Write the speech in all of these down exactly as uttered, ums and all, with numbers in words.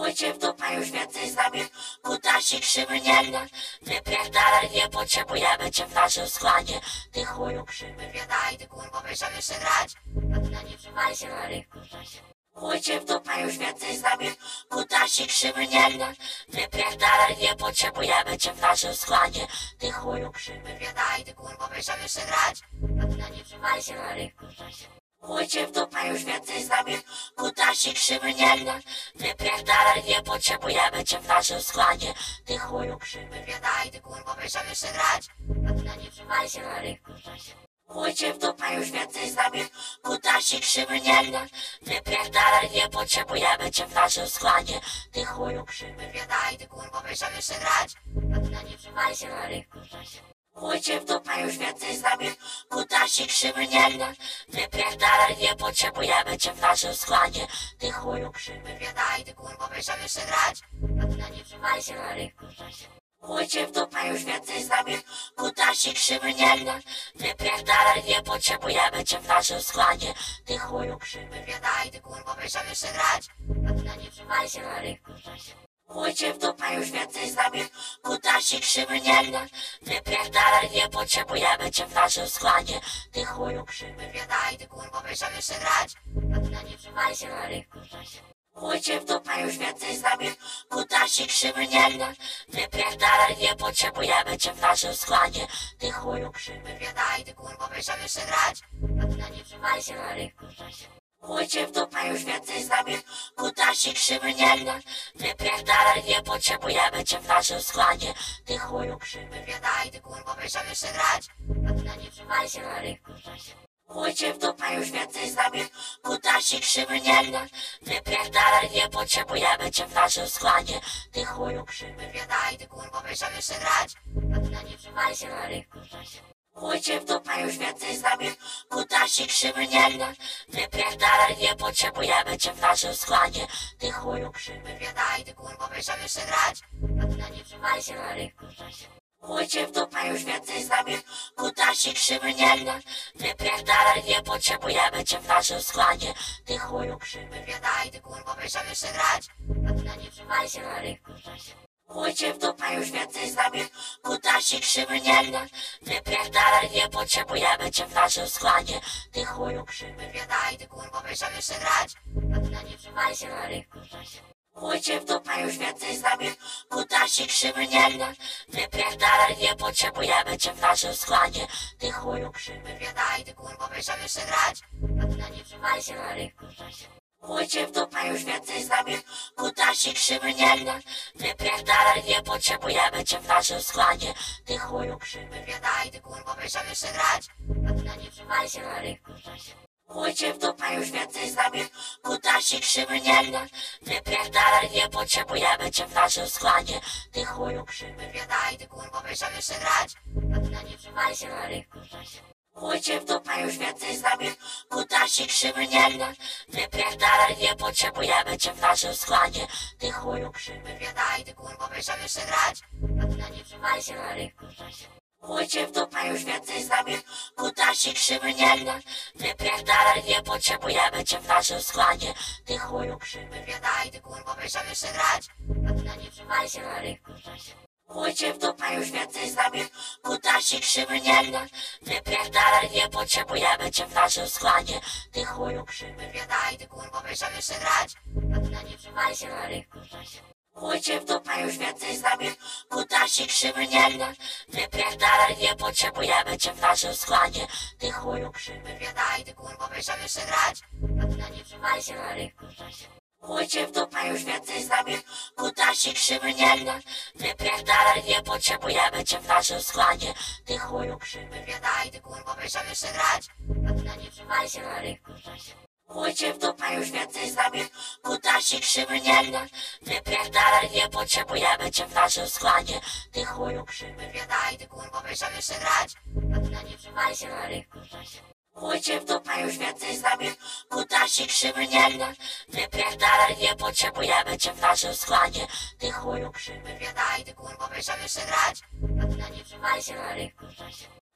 Chuj cię w dupę, już więcej z nami kutasik krzywy nie lnie. Wypierdalaj, nie potrzebujemy cię w naszym składzie. Ty chuju krzywy, wiedaj, ty kurwo, będziemy jeszcze grać. A ty na nie trzymaj się na rynku, chuj cię w dupę, już więcej z nami kutasik krzywy nie lnie. Wypierdalaj, nie potrzebujemy cię w naszym składzie. Ty chuju krzywy, wiedaj, ty kurwo, będziemy jeszcze grać. A ty na nie trzymaj się na rynku, chuj cię w dupę, już więcej z nami kutasik krzywy nie lnie. Wypierdalaj, nie potrzebujemy cię w naszym składzie. Ty chuju krzywy, wiedaj, ty kurwo, będziemy jeszcze grać. A ty na nie trzymaj się na rynku, chuj cię w dupę, już więcej z nami kutasik krzywy nie lnie. Wypierdalaj, nie potrzebujemy cię w naszym składzie. Ty chuju krzywy, wiedaj, ty kurwo, będziemy jeszcze grać. A ty na nie trzymaj się na rynku, chuj cię w dupę, już więcej z nami kutasik krzywy nie lnie. Wypierdalaj, nie potrzebujemy cię w naszym składzie. Ty chuju krzywy, wiedaj, ty kurwo, będziemy jeszcze grać. A ty na nie trzymaj się na rynku, chuj cię w dupę, już więcej z nami kutasik krzywy nie lnie. Wypierdalaj, nie potrzebujemy cię w naszym składzie. Ty chuju krzywy, wiedaj, ty kurwo, będziemy jeszcze grać. A ty na nie trzymaj się na rynku, chuj cię w dupę, już więcej z nami kutasik krzywy nie lnie. Wypierdalaj, nie potrzebujemy cię w naszym składzie. Ty chuju krzywy, wiedaj, ty kurwo, będziemy jeszcze grać. A ty na nie trzymaj się na rynku, chuj cię w dupę, już więcej z nami kutasik krzywy nie lnie. Wypierdalaj, nie potrzebujemy cię w naszym składzie. Ty chuju krzywy, wiedaj, ty kurwo, będziemy jeszcze grać. A ty na nie trzymaj się na rynku, chuj cię w dupę, już więcej z nami kutasik krzywy nie lnie. Wypierdalaj, nie potrzebujemy cię w naszym składzie. Ty chuju krzywy, wiedaj, ty kurwo, będziemy jeszcze grać. A ty na nie trzymaj się na rynku, chuj cię w dupę, już więcej z nami kutasik krzywy nie lnie. Wypierdalaj, nie potrzebujemy cię w naszym składzie. Ty chuju krzywy, wiedaj, ty kurwo, będziemy jeszcze grać. A ty na nie trzymaj się na rynku, chuj cię w dupę, już więcej z nami kutasik krzywy nie lnie. Wypierdalaj, nie potrzebujemy cię w naszym składzie. Ty chuju krzywy, wiedaj, ty kurwo, będziemy jeszcze grać. A ty na nie trzymaj się na rynku, chuj cię w dupę, już więcej z nami kutasik krzywy nie lnie. Wypierdalaj, nie potrzebujemy cię w naszym składzie. Ty chuju krzywy, wiedaj, ty kurwo, będziemy jeszcze grać. A ty na nie trzymaj się na rynku, chuj cię w dupę, już więcej z nami kutasik krzywy nie lnie. Wypierdalaj, nie potrzebujemy cię w naszym składzie. Ty chuju krzywy, wiedaj, ty kurwo, będziemy jeszcze grać. A ty na nie trzymaj się na rynku, chuj cię w dupę, już więcej z nami kutasik krzywy nie lnie. Wypierdalaj, nie potrzebujemy cię w naszym składzie. Ty chuju krzywy, wiedaj, ty kurwo, będziemy jeszcze grać. A ty na nie trzymaj się na rynku, chuj cię w dupę, już więcej z nami kutasik krzywy nie lnie. Wypierdalaj, nie potrzebujemy cię w naszym składzie. Ty chuju krzywy, wiedaj, ty kurwo, będziemy jeszcze grać. A ty na nie trzymaj się na rynku, chuj cię w dupę, już więcej z nami kutasik krzywy nie lnie. Wypierdalaj, nie potrzebujemy cię w naszym składzie. Ty chuju krzywy, wiedaj, ty kurwo, będziemy jeszcze grać. A ty na nie trzymaj się na rynku, chuj cię w dupę, już więcej z nami kutasik krzywy nie lnie. Wypierdalaj, nie potrzebujemy cię w naszym składzie. Ty chuju krzywy, wiedaj, ty kurwo, będziemy jeszcze grać. A ty na nie trzymaj się na rynku, chuj cię w dupę, już więcej z nami kutasik krzywy nie lnie. Wypierdalaj, nie potrzebujemy cię w naszym składzie. Ty chuju krzywy, wiedaj, ty kurwo, będziemy jeszcze grać. A ty na nie trzymaj się na rynku, chuj cię w dupę, już więcej z nami kutasik krzywy nie lnie. Wypierdalaj, nie potrzebujemy cię w naszym składzie. Ty chuju krzywy, wiedaj, ty kurwo, będziemy jeszcze grać. A ty na nie trzymaj się na rynku, chuj cię w dupę, już więcej z nami kutasik krzywy nie lnie. Wypierdalaj, nie potrzebujemy cię w naszym składzie. Ty chuju krzywy, wiedaj, ty kurwo, będziemy jeszcze grać. A ty na nie trzymaj się na rynku, chuj cię w dupę, już więcej z nami kutasik krzywy nie lnie. Wypierdalaj, nie potrzebujemy cię w naszym składzie. Ty chuju krzywy, wiedaj, ty kurwo, będziemy jeszcze grać. A ty na nie trzymaj się na rynku, chuj cię w dupę, już więcej z nami kutasik krzywy nie lnie. Wypierdalaj, nie potrzebujemy cię w naszym składzie. Ty chuju krzywy, wiedaj, ty kurwo, będziemy jeszcze grać. A ty na nie trzymaj się na rynku, chuj cię w dupę, już więcej z nami kutasik krzywy nie lnie. Wypierdalaj, nie potrzebujemy cię w naszym składzie. Ty chuju krzywy, wiedaj, ty kurwo, będziemy jeszcze grać. A ty na nie trzymaj się na rynku,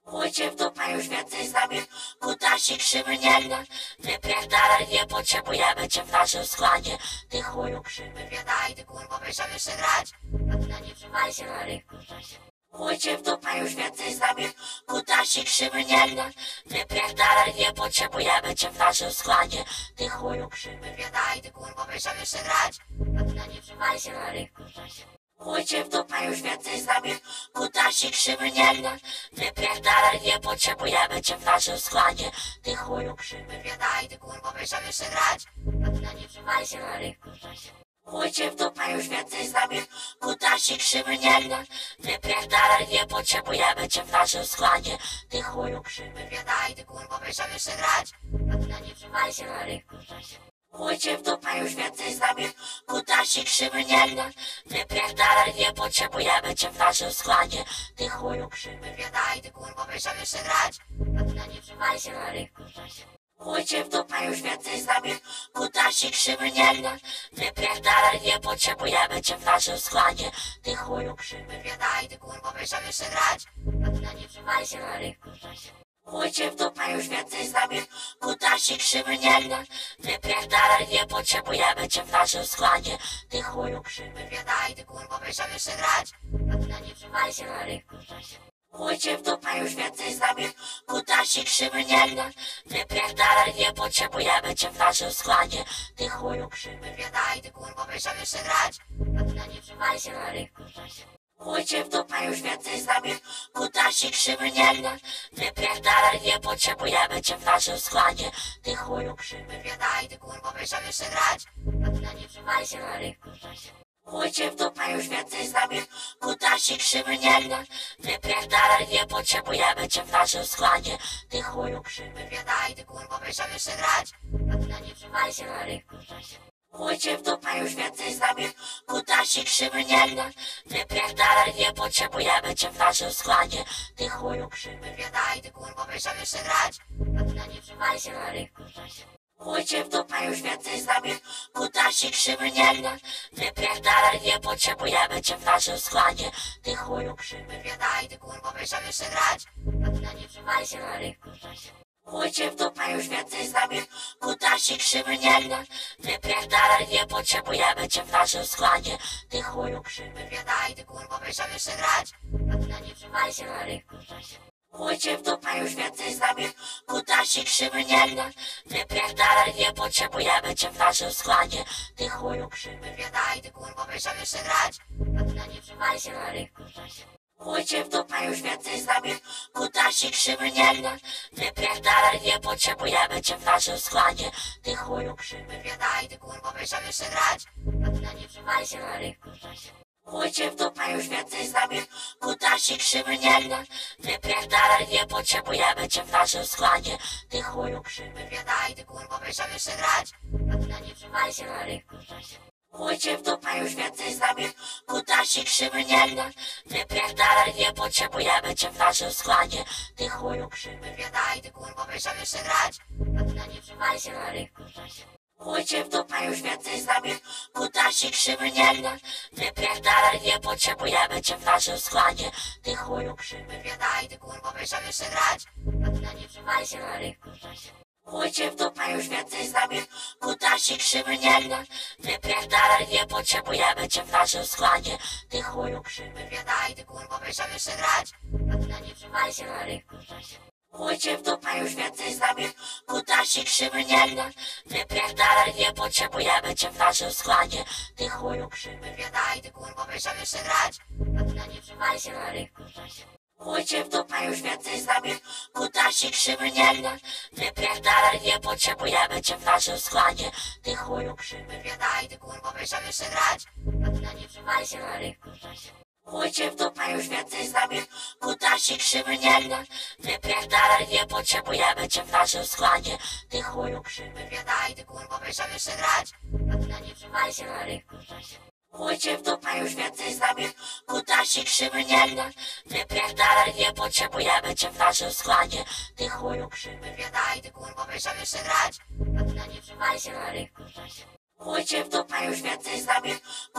Chuj cię w dupę, już więcej z nami kutasik krzywy nie gra. Wypierdalaj, nie potrzebujemy cię w naszym składzie. Ty chuju krzywy, wiedaj, ty kurwo, będziemy jeszcze grać. A ty na nie trzymaj się na rynku. Chuj cię w dupę, już więcej z nami kutasik krzywy nie gra. Wypierdalaj, nie potrzebujemy cię w naszym składzie. Ty chuju krzywy, wiedaj, ty kurwo, będziemy jeszcze grać. A ty na nie trzymaj się na rynku. Chuj cię w dupę, już więcej z nami kutasik krzywy nie gra. Wypierdalaj, nie potrzebujemy cię w naszym składzie. Ty chuju krzywy, wiedaj, ty kurwo, będziemy jeszcze grać. A ty na nie trzymaj się na rynku. Chuj cię w dupę, już więcej z nami kutasik krzywy nie gra. Wypierdalaj, nie potrzebujemy cię w naszym składzie. Ty chuju krzywy, wiedaj, ty kurwo, będziemy jeszcze grać. A ty na nie trzymaj się na rynku. Chuj cię w dupę, już więcej z nami kutasik krzywy nie gra. Wypierdalaj, nie potrzebujemy cię w naszym składzie. Ty chuju krzywy, wiedaj, ty kurwo, będziemy jeszcze grać. A ty na nie trzymaj się na rynku. Chuj cię w dupę, już więcej z nami kutasik krzywy nie gra. Wypierdalaj, nie potrzebujemy cię w naszym składzie. Ty chuju krzywy, wiedaj, ty kurwo, będziemy jeszcze grać. A ty na nie trzymaj się na rynku. Chuj cię w dupę, już więcej z nami kutasik krzywy nie gra. Wypierdalaj, nie potrzebujemy cię w naszym składzie. Ty chuju krzywy, wiedaj, ty kurwo, będziemy jeszcze grać. A ty na nie trzymaj się na rynku. Chuj cię w dupę, już więcej z nami kutasik krzywy nie gra. Wypierdalaj, nie potrzebujemy cię w naszym składzie. Ty chuju krzywy, wiedaj, ty kurwo, będziemy jeszcze grać. A ty na nie trzymaj się na rynku. Chuj cię w dupę, już więcej z nami kutasik krzywy nie gra. Wypierdalaj, nie potrzebujemy cię w naszym składzie. Ty chuju krzywy, wiedaj, ty kurwo, będziemy jeszcze grać. A ty na nie trzymaj się na rynku. Chuj cię w dupę, już więcej z nami kutasik krzywy nie gra. Wypierdalaj, nie potrzebujemy cię w naszym składzie. Ty chuju krzywy, wiedaj, ty kurwo, będziemy jeszcze grać. A ty na nie trzymaj się na rynku. Chuj cię w dupę, już więcej z nami kutasik krzywy nie gra. Wypierdalaj, nie potrzebujemy cię w naszym składzie. Ty chuju krzywy, wiedaj, ty kurwo, będziemy jeszcze grać. A ty na nie trzymaj się na rynku. Chuj cię w dupę, już więcej z nami kutasik krzywy nie gra. Wypierdalaj, nie potrzebujemy cię w naszym składzie. Ty chuju krzywy, wiedaj, ty kurwo, będziemy jeszcze grać. A ty na nie trzymaj się na rynku. Chuj cię w dupę, już więcej z nami kutasik krzywy nie gra. Wypierdalaj, nie potrzebujemy cię w naszym składzie. Ty chuju krzywy, wiedaj, ty kurwo, będziemy jeszcze grać. A ty na nie trzymaj się na rynku. Chuj cię w dupę, już więcej z nami kutasik krzywy nie gra. Wypierdalaj, nie potrzebujemy cię w naszym składzie. Ty chuju krzywy, wiedaj, ty kurwo, będziemy jeszcze grać. A ty na nie trzymaj się na rynku. Chuj cię w dupę, już więcej z nami kutasik krzywy nie gra. Wypierdalaj, nie potrzebujemy cię w naszym składzie. Ty chuju krzywy, wiedaj, ty kurwo, będziemy jeszcze grać. A ty na nie trzymaj się na rynku. Chuj cię w dupę, już więcej z nami kutasik krzywy nie gra. Wypierdalaj, nie potrzebujemy cię w naszym składzie. Ty chuju krzywy, wiedaj, ty kurwo, będziemy jeszcze grać. A ty na nie trzymaj się na rynku. Chuj cię w dupę, już więcej z nami kutasik krzywy nie gra. Wypierdalaj, nie potrzebujemy cię w naszym składzie. Ty chuju krzywy, wiedaj, ty kurwo, będziemy jeszcze grać. A ty na nie trzymaj się na rynku. Chuj cię w dupę, już więcej z nami kutasik krzywy nie gra. Wypierdalaj, nie potrzebujemy cię w naszym składzie. Ty chuju krzywy, wiedaj, ty kurwo, będziemy jeszcze grać. A ty na nie trzymaj się na rynku. Chuj cię w dupę, już więcej z nami kutasik krzywy nie gra. Wypierdalaj, nie potrzebujemy cię w naszym składzie. Ty chuju krzywy, wiedaj, ty kurwo, będziemy jeszcze grać. A ty na nie trzymaj się na rynku. Chuj cię w dupę, już więcej z nami kutasik krzywy nie gra. Wypierdalaj, nie potrzebujemy cię w naszym składzie. Ty chuju krzywy, wiedaj, ty kurwo, będziemy jeszcze grać. A ty na nie trzymaj się na rynku. Chuj cię w dupę, już więcej z nami kutasik krzywy nie gra. Wypierdalaj, nie potrzebujemy cię w naszym składzie. Ty chuju krzywy, wiedaj, ty kurwo, będziemy jeszcze grać. A ty na nie trzymaj się na rynku. Chuj cię w dupę, już więcej z nami kutasik krzywy nie gra. Wypierdalaj, nie potrzebujemy cię w naszym składzie. Ty chuju krzywy, wiedaj, ty kurwo, będziemy jeszcze grać. A ty na nie trzymaj się na rynku. Chuj cię w dupę, już więcej z nami kutasik krzywy nie gra. Wypierdalaj, nie potrzebujemy cię w naszym składzie. Ty chuju krzywy, wiedaj, ty kurwo, będziemy jeszcze grać. A ty na nie trzymaj się na rynku. Chuj cię w dupę, już więcej z nami kutasik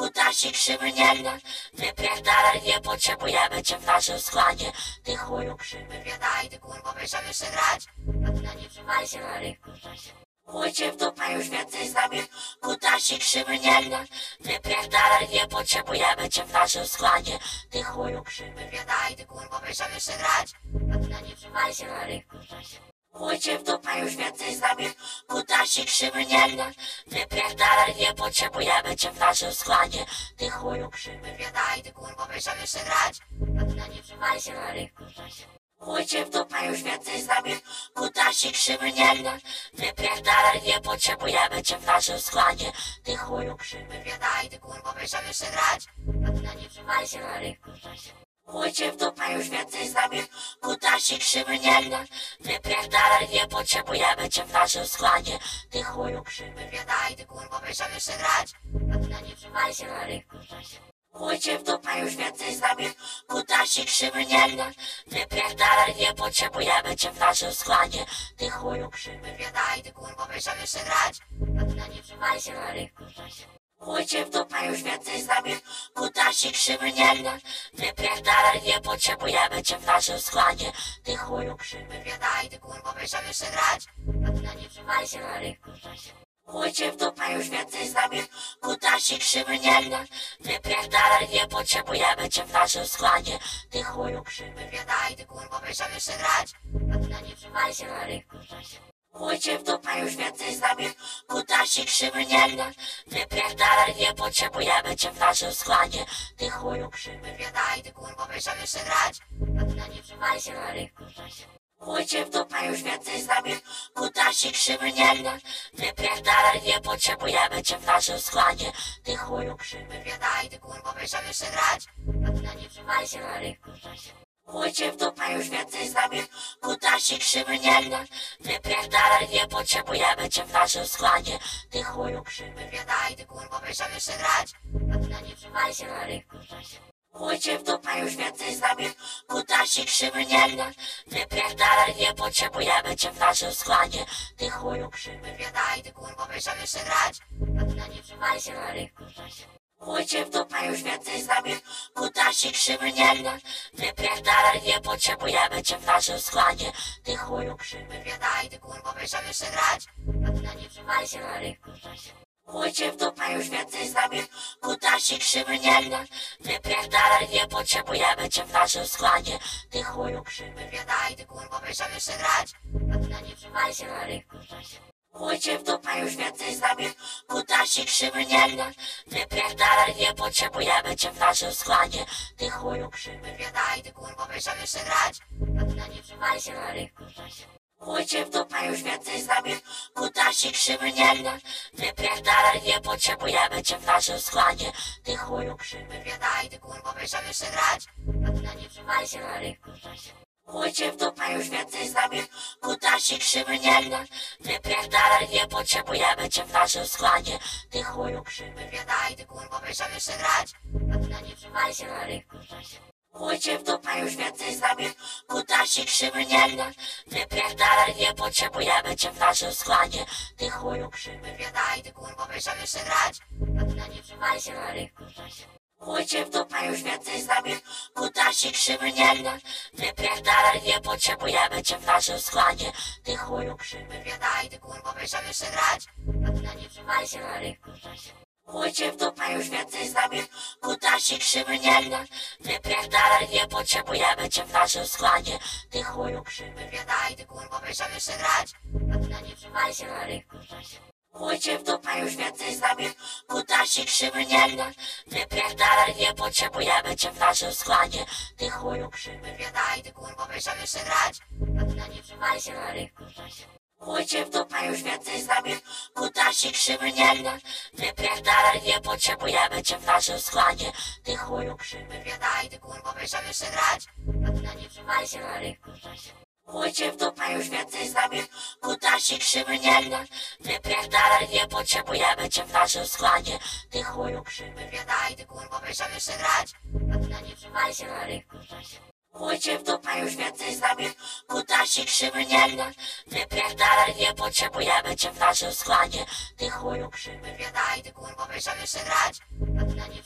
kutasi krzywy nie gnać. Wypierdalaj, nie potrzebujemy cię w naszym składzie. Ty chuju krzywy, wiedaj, ty kurwo, będziemy jeszcze grać. A ty na nie trzymaj się na rynku. Chuj cię w dupę, już więcej z nami kutasi krzywy nie gnać. Wypierdalaj, nie potrzebujemy cię w naszym składzie. Ty chuju krzywy, wiedaj, ty kurwo, będziemy jeszcze grać. A ty na nie trzymaj się na rynku. Chuj cię w dupę, już więcej z nami kutasi krzywy nie gnać. Wypierdalaj, nie potrzebujemy cię w naszym składzie. Ty chuju krzywy, wiedaj, ty kurwo, będziemy jeszcze grać. A ty na nie trzymaj się na rynku. Chuj cię w dupę, już więcej z nami kutasi krzywy nie gnać. Wypierdalaj, nie potrzebujemy cię w naszym składzie. Ty chuju krzywy, wiedaj, ty kurwo, będziemy jeszcze grać. A ty na nie trzymaj się na rynku. Chuj cię w dupę, już więcej z nami kutasi krzywy nie gnać. Wypierdalaj, nie potrzebujemy cię w naszym składzie. Ty chuju krzywy, wiedaj, ty kurwo, będziemy jeszcze grać. A ty na nie trzymaj się na rynku. Chuj cię w dupę, już więcej z nami kutasi krzywy nie gnać. Wypierdalaj, nie potrzebujemy cię w naszym składzie. Ty chuju krzywy, wiedaj, ty kurwo, będziemy jeszcze grać. A ty na nie trzymaj się na rynku. Chuj cię w dupę, już więcej z nami kutasi krzywy nie gnać. Wypierdalaj, nie potrzebujemy cię w naszym składzie. Ty chuju krzywy, wiedaj, ty kurwo, będziemy jeszcze grać. A ty na nie trzymaj się na rynku. Chuj cię w dupę, już więcej z nami kutasi krzywy nie gnać. Wypierdalaj, nie potrzebujemy cię w naszym składzie. Ty chuju krzywy, wiedaj, ty kurwo, będziemy jeszcze grać. A ty na nie trzymaj się na rynku. Chuj cię w dupę, już więcej z nami kutasi krzywy nie gnać. Wypierdalaj, nie potrzebujemy cię w naszym składzie. Ty chuju krzywy, wiedaj, ty kurwo, będziemy jeszcze grać. A ty na nie trzymaj się na rynku. Chuj cię w dupę, już więcej z nami kutasi krzywy nie gnać. Wypierdalaj, nie potrzebujemy cię w naszym składzie. Ty chuju krzywy, wiedaj, ty kurwo, będziemy jeszcze grać. A ty na nie trzymaj się na rynku. Chuj cię w dupę, już więcej z nami kutasi krzywy nie gnać. Wypierdalaj, nie potrzebujemy cię w naszym składzie. Ty chuju krzywy, wiedaj, ty kurwo, będziemy jeszcze grać. A ty na nie trzymaj się na rynku. Chuj cię w dupę, już więcej z nami kutasi krzywy nie gnać. Wypierdalaj, nie potrzebujemy cię w naszym składzie. Ty chuju krzywy, wiedaj, ty kurwo, będziemy jeszcze grać. A ty na nie trzymaj się na rynku. Chuj cię w dupę, już więcej z nami kutasi krzywy nie gnać. Wypierdalaj, nie potrzebujemy cię w naszym składzie. Ty chuju krzywy, wiedaj, ty kurwo, będziemy jeszcze grać. A ty na nie trzymaj się na rynku. Chuj cię w dupę, już więcej z nami kutasi krzywy nie gnać. Wypierdalaj, nie potrzebujemy cię w naszym składzie. Ty chuju krzywy, wiedaj, ty kurwo, będziemy jeszcze grać. A ty na nie trzymaj się na rynku. Chuj cię w dupę, już więcej z nami kutasi krzywy nie gnać. Wypierdalaj, nie potrzebujemy cię w naszym składzie. Ty chuju krzywy, wiedaj, ty kurwo, będziemy jeszcze grać. A ty na nie trzymaj się na rynku. Chuj cię w dupę, już więcej z nami kutasi krzywy nie gnać. Wypierdalaj, nie potrzebujemy cię w naszym składzie. Ty chuju krzywy, wiedaj, ty kurwo, będziemy jeszcze grać. A ty na nie trzymaj się na rynku. Chuj cię w dupę, już więcej z nami kutasi krzywy nie gnać. Wypierdalaj, nie potrzebujemy cię w naszym składzie. Ty chuju krzywy, wiedaj, ty kurwo, będziemy jeszcze grać. A ty na nie trzymaj się na rynku. Chuj cię w dupę, już więcej z nami kutasi krzywy nie gnać. Wypierdalaj, nie potrzebujemy cię w naszym składzie. Ty chuju krzywy, wiedaj, ty kurwo, będziemy jeszcze grać. A ty na nie trzymaj się na rynku. Chuj cię w dupę, już więcej z nami kutasi krzywy nie gnać. Wypierdalaj, nie potrzebujemy cię w naszym składzie. Ty chuju krzywy, wiedaj, ty kurwo, będziemy jeszcze grać. A ty na nie trzymaj się na rynku. Chuj cię w dupę, już więcej z nami kutasi krzywy nie gnać. Wypierdalaj, nie potrzebujemy cię w naszym składzie. Ty chuju krzywy, wiedaj, ty kurwo, będziemy jeszcze grać. A ty na nie trzymaj się na rynku. Chuj cię w dupę, już więcej z nami kutasi krzywy nie gnać. Wypierdalaj, nie potrzebujemy cię w naszym składzie. Ty chuju krzywy, wiedaj, ty kurwo, będziemy jeszcze grać. A ty na nie trzymaj się na rynku. Chuj cię w dupę, już więcej z nami kutasi krzywy nie gnać. Wypierdalaj, nie potrzebujemy cię w naszym składzie. Ty chuju krzywy, wiedaj, ty kurwo, będziemy jeszcze grać. A ty na nie trzymaj się na rynku. Chuj cię w dupę, już więcej z nami kutasi krzywy nie gnać. Wypierdalaj, nie potrzebujemy cię w naszym składzie. Ty chuju krzywy, wiedaj, ty kurwo, będziemy jeszcze grać. A ty na nie trzymaj się na rynku. Chuj cię w dupę, już więcej z nami kutasi krzywy nie gnać. Wypierdalaj, nie potrzebujemy cię w naszym składzie. Ty chuju krzywy, wiedaj, ty kurwo, będziemy jeszcze grać. A ty na nie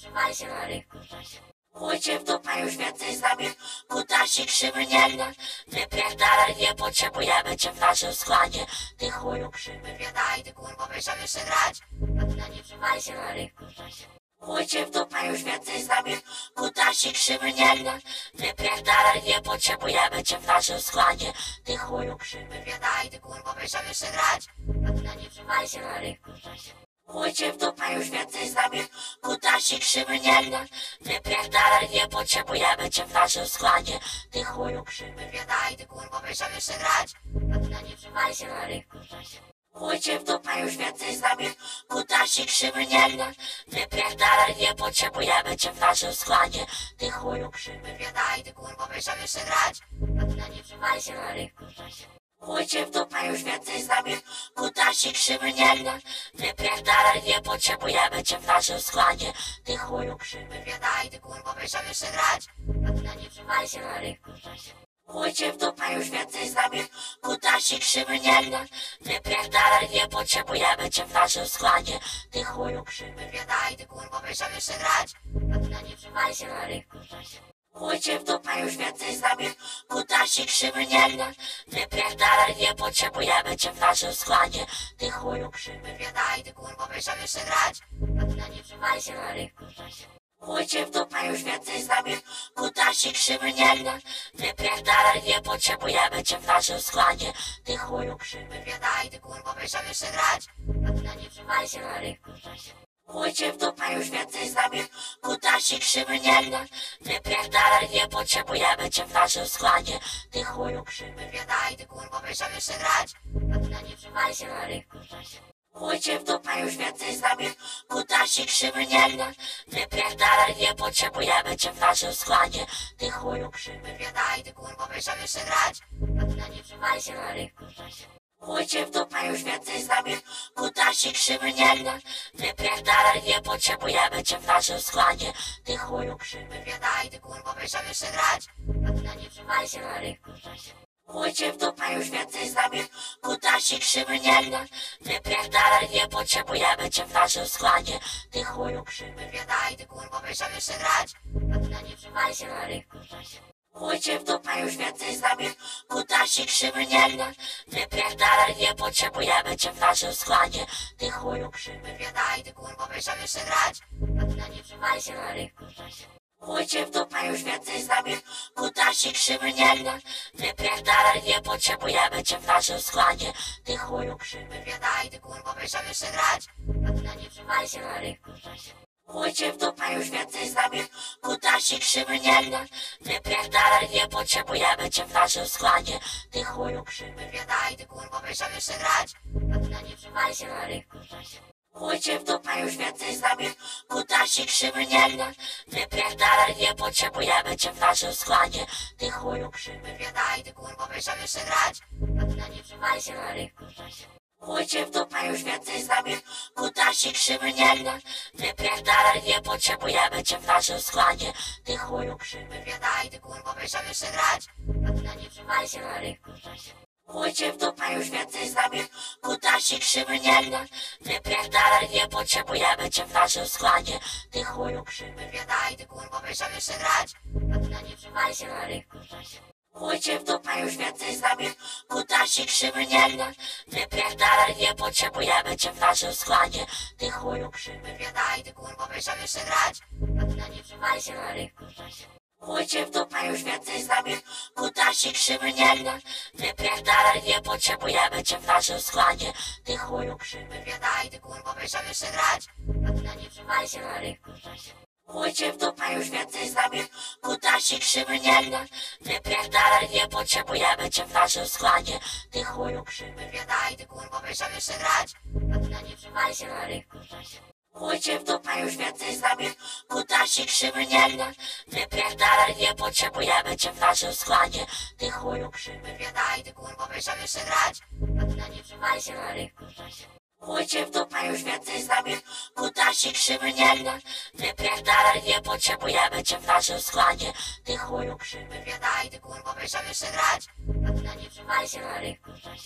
trzymaj się na rynku. Chuj cię w dupę, już więcej z nami kutasi krzywy nie gra. Wypierdalaj, nie potrzebujemy cię w naszym składzie. Ty chuju krzywy, wiedaj, ty kurwo, będziemy jeszcze grać. A ty na nie trzymaj się na rynku. Chuj cię w dupę, już więcej z nami kutasi krzywy nie gra. Wypierdalaj, nie potrzebujemy cię w naszym składzie. Ty chuju krzywy, wiedaj, ty kurwo, będziemy jeszcze grać. A ty na nie trzymaj się na rynku. Chuj cię w dupę, już więcej z nami kutasi krzywy nie gra. Wypierdalaj, nie potrzebujemy cię w naszym składzie. Ty chuju krzywy, wiedaj, ty kurwo, będziemy jeszcze grać. A ty na nie trzymaj się na rynku. Chuj cię w dupę, już więcej z nami kutasi krzywy nie gra. Wypierdalaj, nie potrzebujemy cię w naszym składzie. Ty chuju krzywy, wiedaj, ty kurwo, będziemy jeszcze grać. A ty na nie trzymaj się na rynku. Chuj cię w dupę, już więcej z nami kutasi krzywy nie gra. Wypierdalaj, nie potrzebujemy cię w naszym składzie. Ty chuju krzywy, wiedaj, ty kurwo, będziemy jeszcze grać. A ty na nie trzymaj się na rynku. Chuj cię w dupę, już więcej z nami kutasi krzywy nie gra. Wypierdalaj, nie potrzebujemy cię w naszym składzie. Ty chuju krzywy, wiedaj, ty kurwo, będziemy jeszcze grać. A ty na nie trzymaj się na rynku. Chuj cię w dupę, już więcej z nami kutasi krzywy nie gra. Wypierdalaj, nie potrzebujemy cię w naszym składzie. Ty chuju krzywy, wiedaj, ty kurwo, będziemy jeszcze grać. A ty na nie trzymaj się na rynku. Chuj cię w dupę, już więcej z nami kutasi krzywy nie gra. Wypierdalaj, nie potrzebujemy cię w naszym składzie. Ty chuju krzywy, wiedaj, ty kurwo, będziemy jeszcze grać. A ty na nie trzymaj się na rynku. Chuj cię w dupę, już więcej z nami kutasi krzywy nie gra. Wypierdalaj, nie potrzebujemy cię w naszym składzie. Ty chuju krzywy, wiedaj, ty kurwo, będziemy jeszcze grać. A ty na nie trzymaj się na rynku. Chuj cię w dupę, już więcej z nami kutasi krzywy nie gra. Wypierdalaj, nie potrzebujemy cię w naszym składzie. Ty chuju krzywy, wiedaj, ty kurwo, będziemy jeszcze grać. A ty na nie trzymaj się na rynku. Chuj cię w dupę, już więcej z nami kutasi krzywy nie gra. Wypierdalaj, nie potrzebujemy cię w naszym składzie. Ty chuju krzywy, wiedaj, ty kurwo, będziemy jeszcze grać. A ty na nie trzymaj się na rynku. Chuj cię w dupę, już więcej z nami kutasi krzywy nie gra. Wypierdalaj, nie potrzebujemy cię w naszym składzie. Ty chuju krzywy, wiedaj, ty kurwo, będziemy jeszcze grać. A ty na nie trzymaj się na rynku. Chuj cię w dupę, już więcej z nami kutasi krzywy nie gra. Wypierdalaj, nie potrzebujemy cię w naszym składzie. Ty chuju krzywy, wiedaj, ty kurwo, będziemy jeszcze grać. A ty na nie trzymaj się na rynku. Chuj cię w dupę, już więcej z nami kutasi krzywy nie gra. Wypierdalaj, nie potrzebujemy cię w naszym składzie. Ty chuju krzywy, wiedaj, ty kurwo, będziemy jeszcze grać. A ty na nie trzymaj się na rynku. Chuj cię w dupę, już więcej z nami kutasi krzywy nie gra. Wypierdalaj, nie potrzebujemy cię w naszym składzie. Ty chuju krzywy, wiedaj, ty kurwo, będziemy jeszcze grać. A ty na nie trzymaj się na rynku. Chuj cię w dupę, już więcej z nami kutasi krzywy nie gra. Wypierdalaj, nie potrzebujemy cię w naszym składzie. Ty chuju krzywy, wiedaj, ty kurwo, będziemy jeszcze grać. A ty na nie trzymaj się na rynku. Chuj cię w dupę, już więcej z nami kutasi krzywy nie gra. Wypierdalaj, nie potrzebujemy cię w naszym składzie. Ty chuju krzywy, wiedaj, ty kurwo, będziemy jeszcze grać. A ty na nie trzymaj się na rynku. Chuj cię w dupę, już więcej z nami kutasi krzywy nie gra. Wypierdalaj, nie potrzebujemy cię w naszym składzie. Ty chuju krzywy, wiedaj, ty kurwo, będziemy jeszcze grać. A ty na nie trzymaj się na rynku. Chuj cię w dupę, już więcej z nami kutasi krzywy nie gra. Wypierdalaj, nie potrzebujemy cię w naszym składzie. Ty chuju krzywy, wiedaj, ty kurwo, będziemy jeszcze grać. A ty na nie trzymaj się na rynku. Chuj cię w dupę, już więcej z nami kutasi krzywy nie gra. Wypierdalaj, nie potrzebujemy cię w naszym składzie. Ty chuju krzywy, wiedaj, ty kurwo, będziemy jeszcze grać. A ty na nie trzymaj się na rynku. Chuj cię w dupę, już więcej z nami kutasi krzywy nie gra. Wypierdalaj, nie potrzebujemy cię w naszym składzie. Ty chuju krzywy, wiedaj, ty kurwo, będziemy jeszcze grać. A ty na nie trzymaj się na rynku. Chuj cię w dupę, już więcej z nami kutasi krzywy nie gra. Wypierdalaj, nie potrzebujemy cię w naszym składzie. Ty chuju krzywy, wiedaj, ty kurwo, będziemy jeszcze grać. A ty na nie trzymaj się na rynku. Chuj cię w dupę, już więcej z nami kutasi krzywy nie gra. Wypierdalaj, nie potrzebujemy cię w naszym składzie. Ty chuju krzywy, wiedaj, ty kurwo, będziemy jeszcze grać. A ty na nie trzymaj się na rynku.